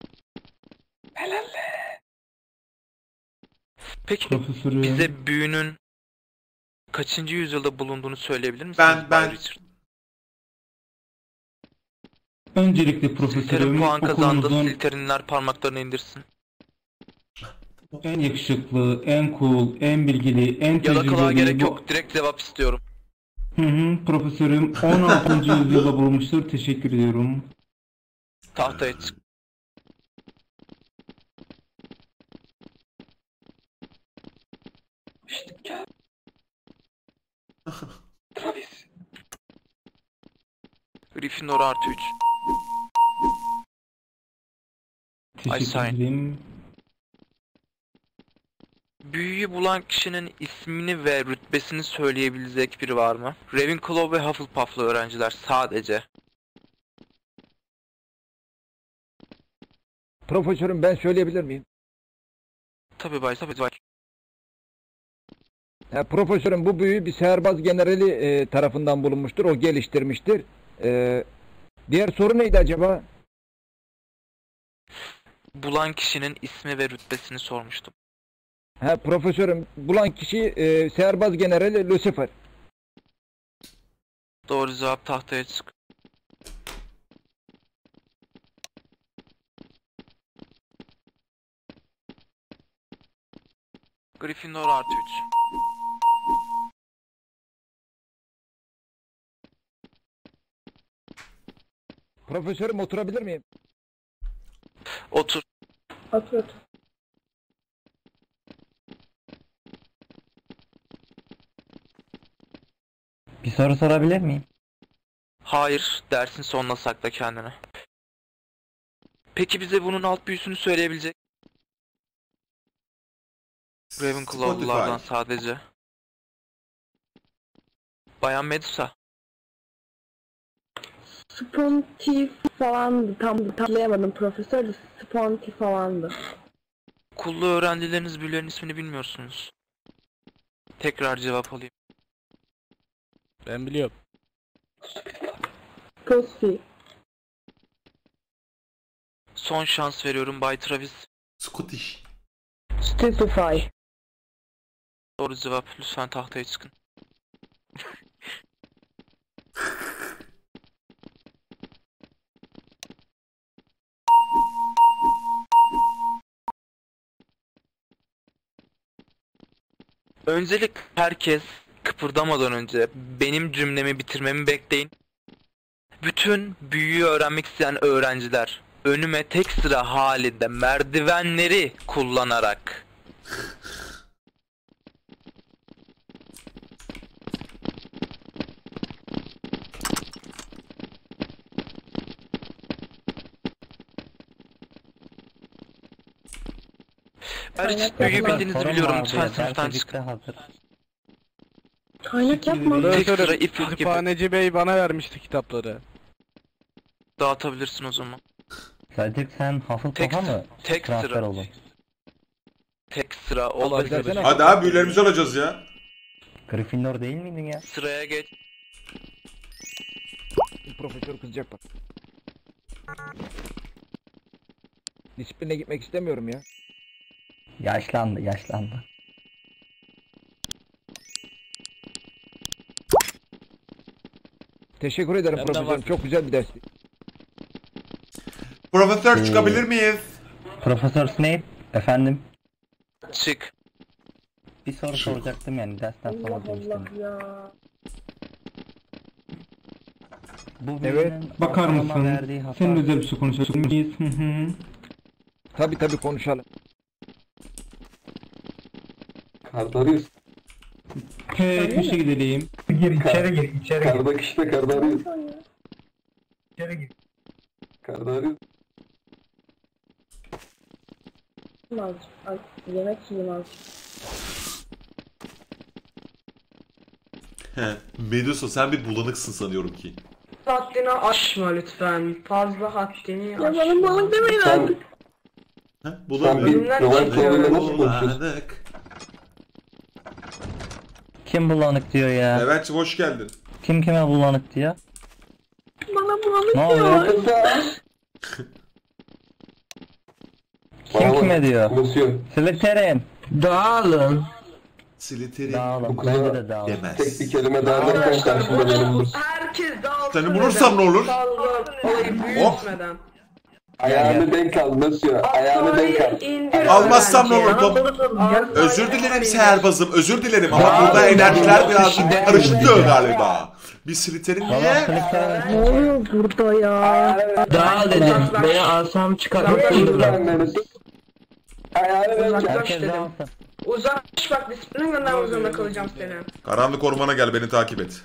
Peki Profesörüm. bize büyünün kaçıncı yüzyılda bulunduğunu söyleyebilir misiniz? Ben ben Bay Richard? Öncelikle Slytherin profesörüm puan kazandı. okulumuzun Slytherinler parmaklarını indirsin. en yakışıklı, en cool, en bilgili, en Yalakalığa tecrübeli gerek bu- yok. Direkt cevap istiyorum. Hı hı, profesörüm on altıncı yüzyılda bulunmuştur. Teşekkür ediyorum. Tahtaya çık. Gryffindor artı üç. Ay, Teşekkür sayın. ederim. Büyüyü bulan kişinin ismini ve rütbesini söyleyebilecek biri var mı? Ravenclaw ve Hufflepuff'lı öğrenciler sadece. Profesörüm ben söyleyebilir miyim? Tabii bay, tabii bay. Ha, profesörüm bu büyü bir seherbaz generali e, tarafından bulunmuştur. O geliştirmiştir. E, diğer soru neydi acaba? Bulan kişinin ismi ve rütbesini sormuştum. Ha, profesörüm bulan kişi e, seherbaz generali Lucifer. Doğru cevap, tahtaya çık. Gryffindor artı üç. Profesörüm oturabilir miyim? Otur. Otur otur. Bir soru sorabilir miyim? Hayır, dersin sonuna sakla kendini. Peki bize bunun alt büyüsünü söyleyebilecek? Ravenclaw'lılardan Spotify. sadece. Bayan Medusa. Sponti falandı. Tam hatırlayamadım profesör de Sponti falandı. Okullu öğrencileriniz büyülerin ismini bilmiyorsunuz. Tekrar cevap alayım. Ben biliyorum. Pussy. Son şans veriyorum Bay Travis. Scottish. Stupefy. Doğru cevap. Lütfen tahtaya çıkın. Öncelik herkes kıpırdamadan önce benim cümlemi bitirmemi bekleyin. Bütün büyüyü öğrenmek isteyen öğrenciler önüme tek sıra halinde merdivenleri kullanarak Hariç büyüyü bildiğinizi biliyorum, lütfen sınıftan çıkın. Kaynak yapma. Tek sıra Profesörüm, ip gibi kütüphaneci bey bana vermişti kitapları. dağıtabilirsin o zaman. Sadece sen Tek, Hufflepuff'a mı tek transfer sıra. oldun? Tek sıra Allah olabilir. dersene. Hadi abi büyülerimizi alacağız ya. Gryffindor değil miydin ya? Sıraya geç. Profesör kızacak bak. Disipline gitmek istemiyorum ya. Yaşlandı, yaşlandı. Teşekkür ederim Ben de profesörüm. var. Çok güzel bir dersti. Profesör Ee, çıkabilir miyiz? Profesör Snape, efendim. Çık. Bir soru Çık. soracaktım yani dersten sonra Allah demiştim. Allah ya. Bu Evet, büyünün Bakar ortalama mısın? verdiği hasar... Senin özel bir şey konuşabilir miyiz? Hı hı. Tabi tabi konuşalım. Kardarius. He, işe gidelim. Gir içeri gir içeri gir. Kardak işte Kardarius. İçeri gir. Kardarius. Azıcık. Ay, yemek yiyeyim azıcık. He. Medusa sen bir bulanıksın sanıyorum ki. Haddini aşma lütfen. Fazla haddini Ya aşma. bana balık demeyin Sen, artık. Ha, Sen bulamıyorum. bir Roman Kavli'yle nasıl konuşuyorsun? Bulanık. Kim bulanık diyor ya? Levent'ciğim hoş geldin. Kim kime bulanık diyor? Bana bulanık Ne diyor. oluyor? Kim kime diyor? Monsieur. Slytherin. Dağılın. Slytherin Dağılın. Bu Bence kıza de dağılın. demez. tek bir kelime daha derken Arkadaşlar karşımda benim burada dur. herkes dağılsın. Seni bulursam ne olur? Fazla olayı büyütmeden. Ayağını denk al Monsieur. Ayağını denk al. İndir Almazsam ne öğrenciyi. olur top? Altayı Özür dilerim indir. seherbazım, özür dilerim ama Dağılın, burada enerjiler dağılın, birazcık kişiden karıştı yürüyeceğim. galiba. Bir Slytherin Valla niye? Slytherin. Ne oluyor burada ya? Dağıl dedim. Beni alsam çıkartmak zorunda. Ayağını denk al. Uzaklaş Herkes dedim. dağılsın. Uzaklaş bak disiplinin göndermek zorunda kalacağım seni. Karanlık ormana gel, beni takip et.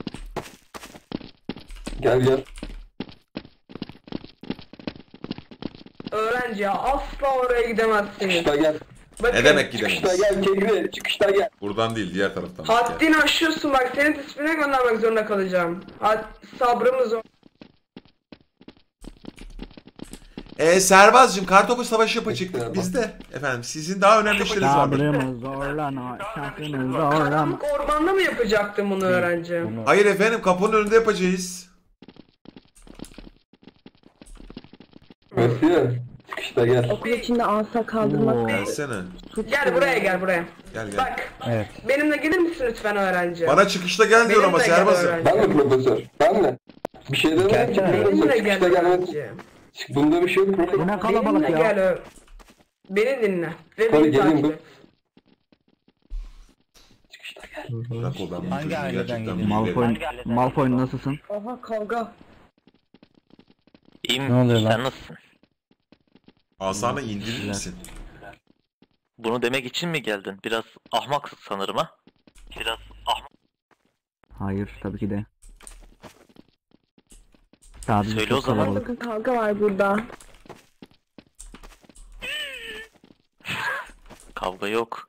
Gel gel. Öğrenci ya asla oraya gidemezsiniz. Çıkışta gel. Bakın, Ne demek Çıkışta gidemeyiz? gel Kegri. Çıkışta gel. Buradan değil, diğer taraftan. Gel. haddini aşıyorsun bak seni disipline göndermek zorunda kalacağım. Had sabrımız o. Eee Serbazcığım, kartopu savaşı yapacaktık biz de. Efendim sizin daha önemli işleriniz vardır. Sabrımız zorlana, şansımız zorlama. Karanlık ormanda mı yapacaktın bunu öğrenci? Hayır efendim, kapının önünde yapacağız. Monsieur. Çıkışta gel. Okul içinde asa kaldırmak. Gelsene. Gel buraya gel buraya. Gel gel. Bak Evet. benimle gelir misin lütfen öğrenci? Bana çıkışta gel diyor ama Benimle gel Serbazım. öğrenci. Ben mi profesör? Ben mi? Bir şey demedim ki Gerçekten. profesör. Benimle gel Çıkışta gel. öğrenci. Bunda bir şey yok profesör. Bu ne kalabalık Benimle ya. gel ö- Beni dinle. Ve Hadi beni gelin takip bu. et. Bırak o, ben bu Hangi çocuğu aileden gerçekten geliyor? bilgilerim. Malfoy, Malfoy nasılsın? Aha kavga. İyiyim. Ne oluyor lan? Sen nasılsın? Asana indirir misin? Bunu demek için mi geldin? Biraz ahmaksın sanırım ha? Biraz ahmak. Hayır tabii ki de. Sadece Söyle çok o zaman. kalabalık. Bakın kavga var burada. Kavga yok.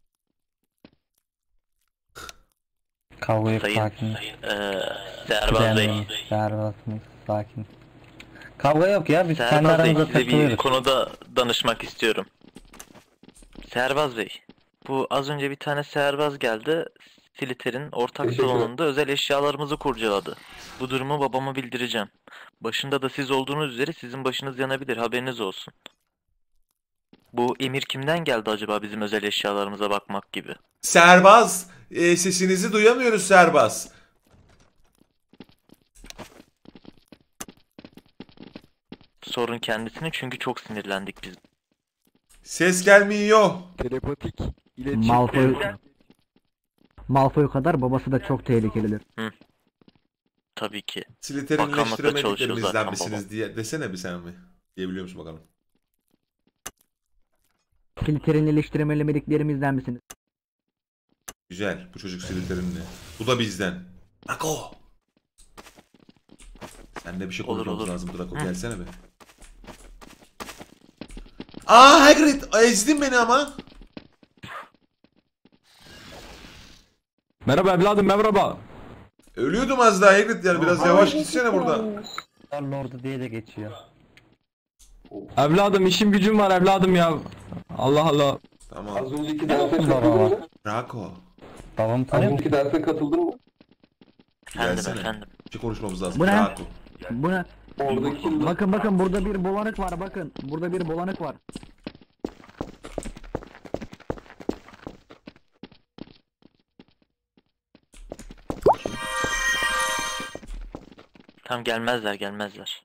Kavga yok, Sayın, sakin. eee Serbaz Bey. Serbaz mıyız? Sakin. Kavga yok ya, biz kendi Serbaz Bey, aramızda size bir takılıyoruz. konuda danışmak istiyorum. Serbaz Bey, bu az önce bir tane serbaz geldi. Slytherin ortak Teşekkür ederim. salonunda özel eşyalarımızı kurcaladı. Bu durumu babama bildireceğim. Başında da siz olduğunuz üzere sizin başınız yanabilir, haberiniz olsun. Bu emir kimden geldi acaba bizim özel eşyalarımıza bakmak gibi? Serbaz, e, sesinizi duyamıyoruz Serbaz. Sorun kendisini çünkü çok sinirlendik biz. Ses gelmiyor. Telepatik iletişim. Malfoy, Malfoy kadar babası da çok tehlikelidir. Tabii ki. Slytherin Bakanlıkta çalışıyor iyileştiremediklerimizden zaten misiniz diye desene bir sen mi? Diyebiliyor musun bakalım? Slytherin eleştiremediklerimizden misiniz? Güzel. Bu çocuk Slytherin'li. Bu da bizden. Draco. Seninle bir şey Olur, konuşmamız olur. lazım Draco. Hı. Gelsene be. Aa Hagrid, ezdin beni ama. Merhaba evladım merhaba. Ölüyordum az daha Hagrid, yani biraz yavaş gitsene burada. Lordu diye de geçiyor. Evladım işim gücüm var evladım ya. Allah Allah. Tamam. Az önceki derse Baba. katıldın mı? Draco. Babamı Az tanıyor önceki musun? derse katıldın mı? Efendim Gelsene. efendim. Bir şey konuşmamız lazım. Bu ne? Draco. Bu ne? Oradaki Bakın bakın burada bir bulanık var bakın. Burada bir bulanık var. Tam gelmezler gelmezler.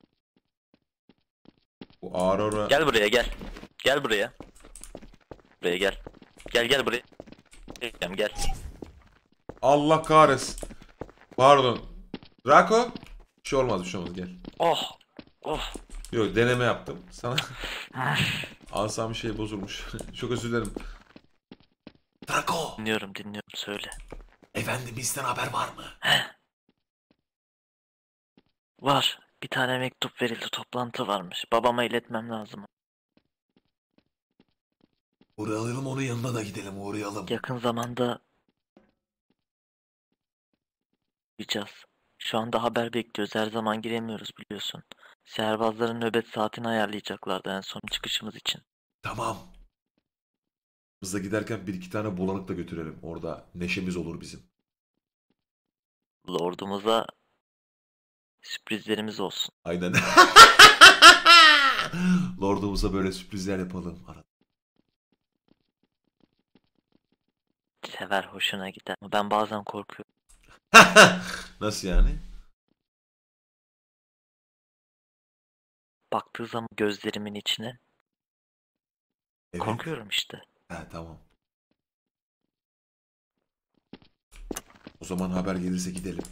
Bu Aurora. Gel buraya gel. Gel buraya. Buraya gel. Gel gel buraya. Gel gel. Allah kahretsin. Pardon. Draco. Bir şey olmaz, bir şey olmaz, gel. Oh. Oh. Yok, deneme yaptım. Sana asam şey bozulmuş. Çok özür dilerim. Draco. Dinliyorum dinliyorum söyle. Efendimizden haber var mı? Var. Bir tane mektup verildi, toplantı varmış. Babama iletmem lazım. Uğrayalım, onun yanına da gidelim, uğrayalım. Yakın zamanda gideceğiz. Şu anda haber bekliyoruz. Her zaman giremiyoruz biliyorsun. Seherbazların nöbet saatini ayarlayacaklardı en son çıkışımız için. Tamam. Hızla giderken bir iki tane bulanık da götürelim. Orada neşemiz olur bizim. Lordumuza sürprizlerimiz olsun. Aynen. Lordumuza böyle sürprizler yapalım. Arada. Sever, hoşuna gider. Ama ben bazen korkuyorum. Nasıl yani? Baktığı zaman gözlerimin içine Evet. korkuyorum işte. He tamam. O zaman haber gelirse gidelim.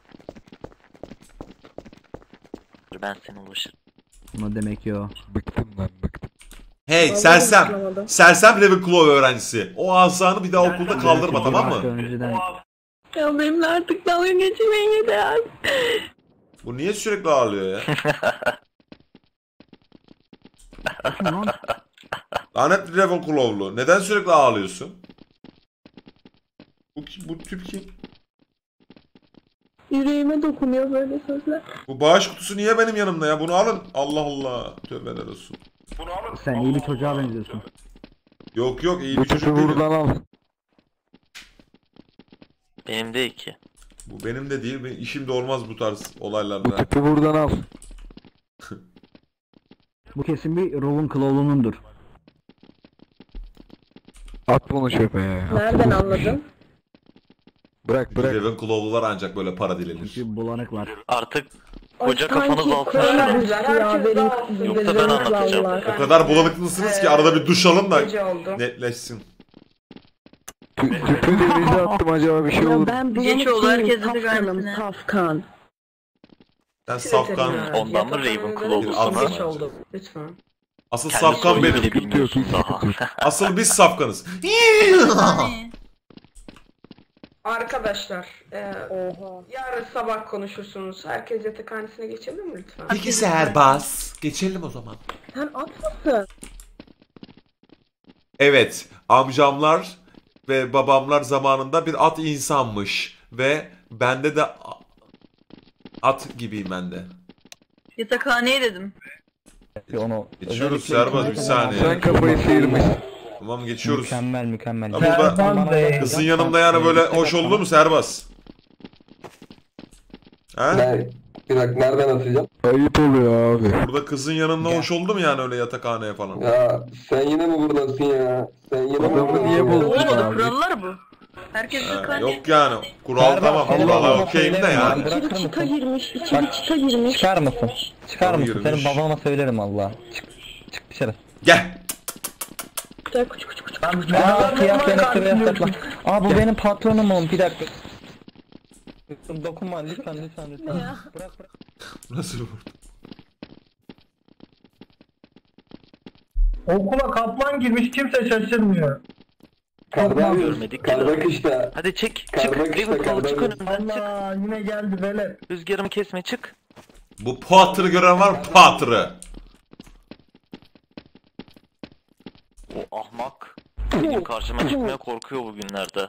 Ben seni ulaşırım. Buna demek yo. Bıktım lan bıktım. Hey Vallahi sersem. hatırlamadım. Sersem Ravenclaw öğrencisi. O asanı bir daha okulda kaldırma tamam mı? Önceden Ya benimle artık dalga geçmeyin yeter. Bu niye sürekli ağlıyor ya? Lanet Ravenclaw'lu. Neden sürekli ağlıyorsun? Bu, kim- bu tip kim? Yüreğime dokunuyor böyle sözler. Bu bağış kutusu niye benim yanımda ya? Bunu alın. Allah Allah. Tövbeler olsun. sen iyi bir çocuğa benziyorsun. Yok yok iyi Bu bir çocuk çocuk değilim. buradan al. Benim de iki. Bu benim de değil. Benim işim de olmaz bu tarz Bu olaylarda. tipi buradan al. Bu kesin bir Ravenclaw'lunundur. At bunu çöpe ya. At Nereden bunu. anladın? Bırak Biz bırak. Ravenclaw'lular ancak böyle para dilenir. Çünkü bulanık var. Artık Ay, koca sanki kafanız altına Kur'an şöyle. güzel, ya, benim Yoksa ben anlatacağım. O kadar bulanıklısınız ki arada bir duş alın da Gece oldu. netleşsin. Tü- Tüpü denize attım acaba bir şey olur. mu? Ben bulanık oldu herkese de safkanım, safkan. Sen safkan. Ondan mı Ravenclaw'lusun Al ha? Geç oldu lütfen. Asıl Kendi safkan soyunu benim. bile bilmiyorsun daha. Asıl biz safkanız. Arkadaşlar, e, yarın sabah konuşursunuz. Herkes yatakhanesine geçebilir mi lütfen? Peki Serbaz. Geçelim o zaman. Sen at mısın? Evet, amcamlar ve babamlar zamanında bir at insanmış ve bende de a- at gibiyim ben de. Yatakhaneye dedim. Onu Geçiyoruz Serbaz bir saniye. Sen kafayı sıyırmışsın. Tamam geçiyoruz. Mükemmel mükemmel. Ya burada kızın yanımda yani böyle hoş oldu mu Serbaz? Ha? Ne? Bir dakika nereden atacağım? Ayıp oluyor abi. Burada kızın yanında hoş oldu mu yani öyle yatakhaneye falan? Ya sen yine mi buradasın ya? Sen yine mi Adamı buradasın niye ya? buldun Olmadı, abi? kurallar bu. Herkes Ha, yatakhaneye. yok yani kural tamam Allah okeyim de yani. Bırakır Çita mısın? girmiş, içeri çita girmiş. Çıkar mısın? Çıkar Tamam, mısın? yürümüş. Senin babama söylerim Allah. Çık. Çık dışarı. Gel. Gel küçük küçük küçük. Aa siyah benekleri yasakla. Aa bu benim patronumum. Bir dakika. Dokunma lütfen lütfen lütfen. Bırak bırak. Nasıl vurdu? Okula kaplan girmiş kimse şaşırmıyor. Kardeş, Görmedik. kardeş işte. Hadi çek. Çık. Kardeş işte, Ravenclaw çık kardeş. önümden çık. Allah yine geldi velet. Rüzgarımı kesme çık. Bu Potter'ı gören var mı? Potter'ı. O ahmak benim karşıma çıkmaya korkuyor bugünlerde.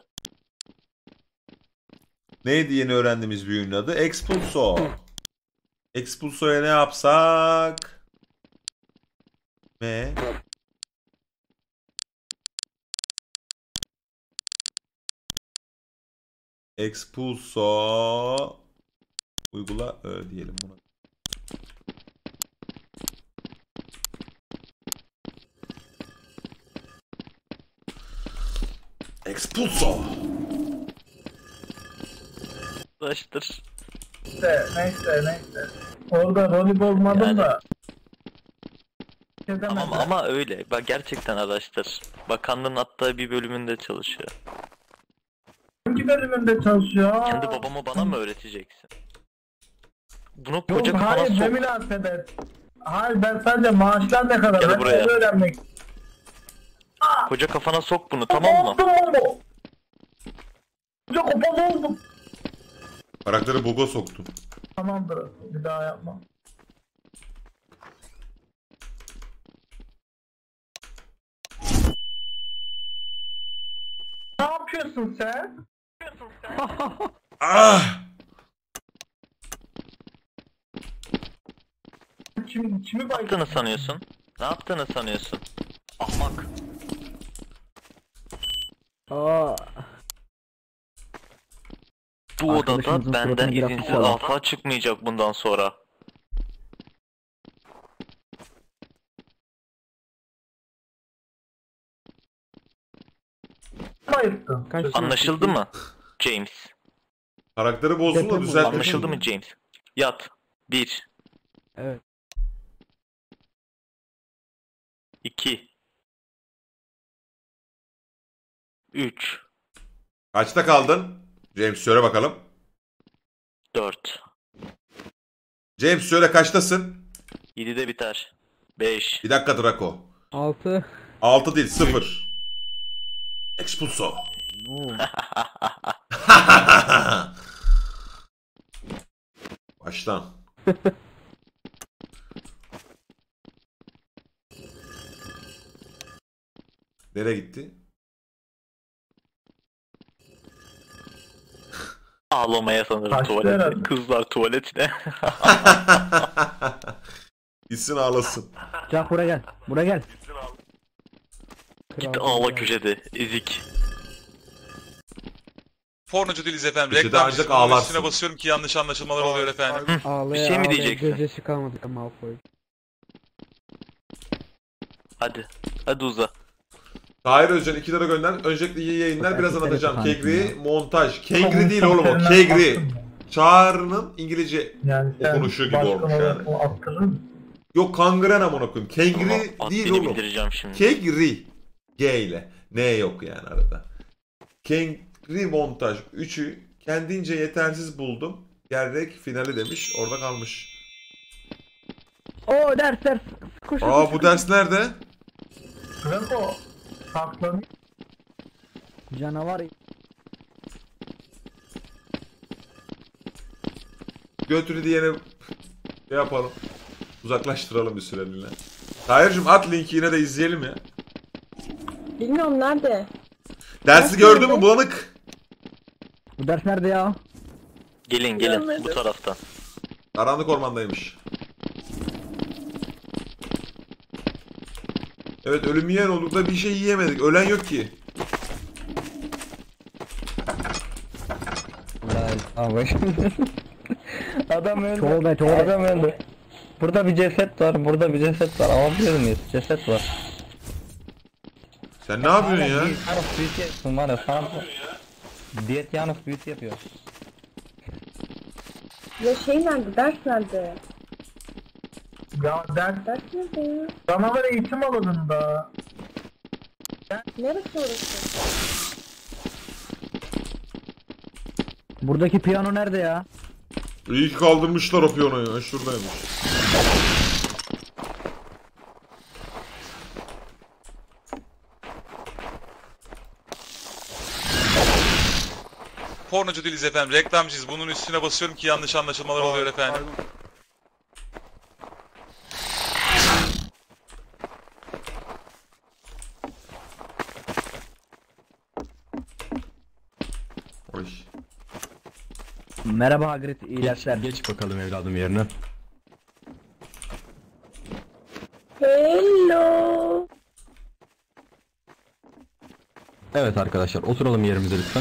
Neydi yeni öğrendiğimiz büyünün adı? Expulso. Expulso'ya ne yapsak? Ne? Expulso. Uygula ö diyelim buna. Expulso. Arkadaşlar. Neyse neyse neyse. Orada voleybol olmadım Yani- da. Ama, ama öyle. Bak gerçekten arkadaşlar. Bakanlığın hatta bir bölümünde çalışıyor. Hangi bölümünde çalışıyor? Kendi babamı bana mı öğreteceksin? Bunu Yok koca kafana hayır ne sok. münasebet. Hayır ben sadece maaşlar ne kadar Gel ben buraya. onu öğrenmek. Koca kafana sok bunu tamam mı? Oldu oldu. Koca kapalı oldum. Karakteri buga soktum. Tamamdır bir daha yapmam. Ne yapıyorsun sen? Ah! Kim, kimi Ne yaptığını sanıyorsun? Ne yaptığını sanıyorsun? Ahmak. Aa. Bu odada Arkadaşımızın benden suratını biraz izinsiz tutalım. alfa çıkmayacak bundan sonra. Anlaşıldı mı James? Karakteri bozdun da düzelttin. Anlaşıldı mı James? Yat. Bir. Evet. İki. Üç. Kaçta kaldın? James söyle bakalım. Dört. James söyle kaçtasın? Yedide biter. Beş. Bir dakika Draco. altı. altı değil sıfır. Expulso. Baştan. Nereye gitti? Ağlamaya sanırım Kaçtı tuvalete. herhalde. Kızlar tuvaletine. Gitsin ağlasın. Cah buraya gel. Buraya gel. Git ağla köşede. Ezik. Pornocu değiliz efendim. İşte Reklam de ancak çizgi. Bunun ağlarsın. üstüne basıyorum ki yanlış anlaşılmalar oluyor efendim. Ağlaya Bir şey mi ağlaya diyeceksin? gözyaşı kalmadı Malfoy. Hadi. Hadi uza. Tahir Özcan iki lira gönder. Öncelikle iyi yayınlar. Biraz anlatacağım. Erkekler Kegri montaj. Kegri Komutan değil oğlum o. üzerinden Kegri. attın mı? Çağrı'nın İngilizce Yani sen okunuşu gibi başkan olmuş olarak yani. bunu attırır mısın? Yok kangren amına koyayım. Kegri At değil beni oğlum. bildireceğim şimdi. Kegri. G ile. N yok yani arada. Kegri montaj. Üçü kendince yetersiz buldum. Gerek finali demiş. Orada kalmış. Oo ders ders. Koş, Aa koş, bu koş. ders nerede? Draco saklanıyor. Canavar. Götürü diyene ne yapalım? Uzaklaştıralım bir süreliğine. Tahir'cim at linki yine de izleyelim ya. Bilmiyorum nerede? Dersi Nasıl gördün mü nerede? bulanık? Bu ders nerede ya? Gelin gelin Yanlarım. bu taraftan. Karanlık ormandaymış. Evet ölüm yiyen olduk da bir şey yiyemedik. Ölen yok ki. Lan abi. Adam öldü. Tövbe, tövbe. Adam öldü. Burada bir ceset var, burada bir ceset var. Alabilir miyiz? Ceset var. Sen ne yapıyorsun ya? Yanus büyütü yapıyorsun var ya sana bu. Diyet Yanus büyütü yapıyor. Ya şey nerede? Ders nerede? Ya ders Ders nerede ya? canavar eğitim alanında. Neresi orası? Buradaki piyano nerede ya? İyi ki kaldırmışlar o piyanoyu. Ha, şuradaymış. Pornocu değiliz efendim. Reklamcıyız. Bunun üstüne basıyorum ki yanlış anlaşılmalar oluyor efendim. Oy. Merhaba Hagrid, iyi dersler. Geç bakalım evladım yerine. Hello. Evet arkadaşlar oturalım yerimize lütfen.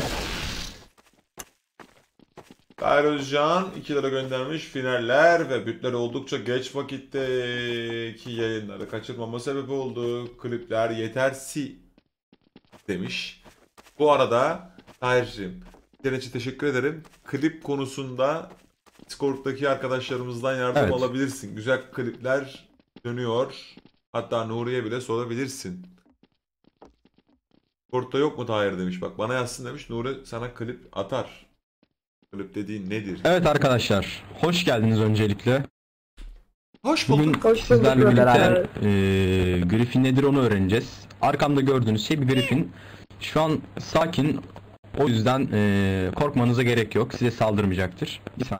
Tahir Özcan iki lira göndermiş. Finaller ve bütleri oldukça geç vakitteki yayınları kaçırmama sebep oldu. Klipler yetersiz demiş. Bu arada Tahir'cim senin için teşekkür ederim. Klip konusunda Discord'daki arkadaşlarımızdan yardım Evet. alabilirsin. Güzel klipler dönüyor. Hatta Nuriye bile sorabilirsin. Discord'da yok mu Tahir demiş. Bak bana yazsın demiş. Nuri sana klip atar. Klip dediğin nedir? Evet arkadaşlar hoş geldiniz öncelikle. Hoş Bugün bulduk. Hoş sizlerle bulduk. birlikte eee Griffin nedir onu öğreneceğiz. Arkamda gördüğünüz şey bir Griffin. Şu an sakin. O yüzden eee, korkmanıza gerek yok. Size saldırmayacaktır. Bir saniye.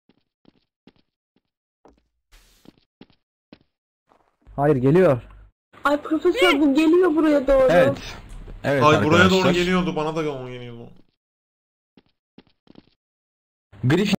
Hayır geliyor. Ay profesör bu geliyor buraya doğru. Evet. Evet Ay arkadaşlar. buraya doğru geliyordu. Bana da onu geliyordu. Griffin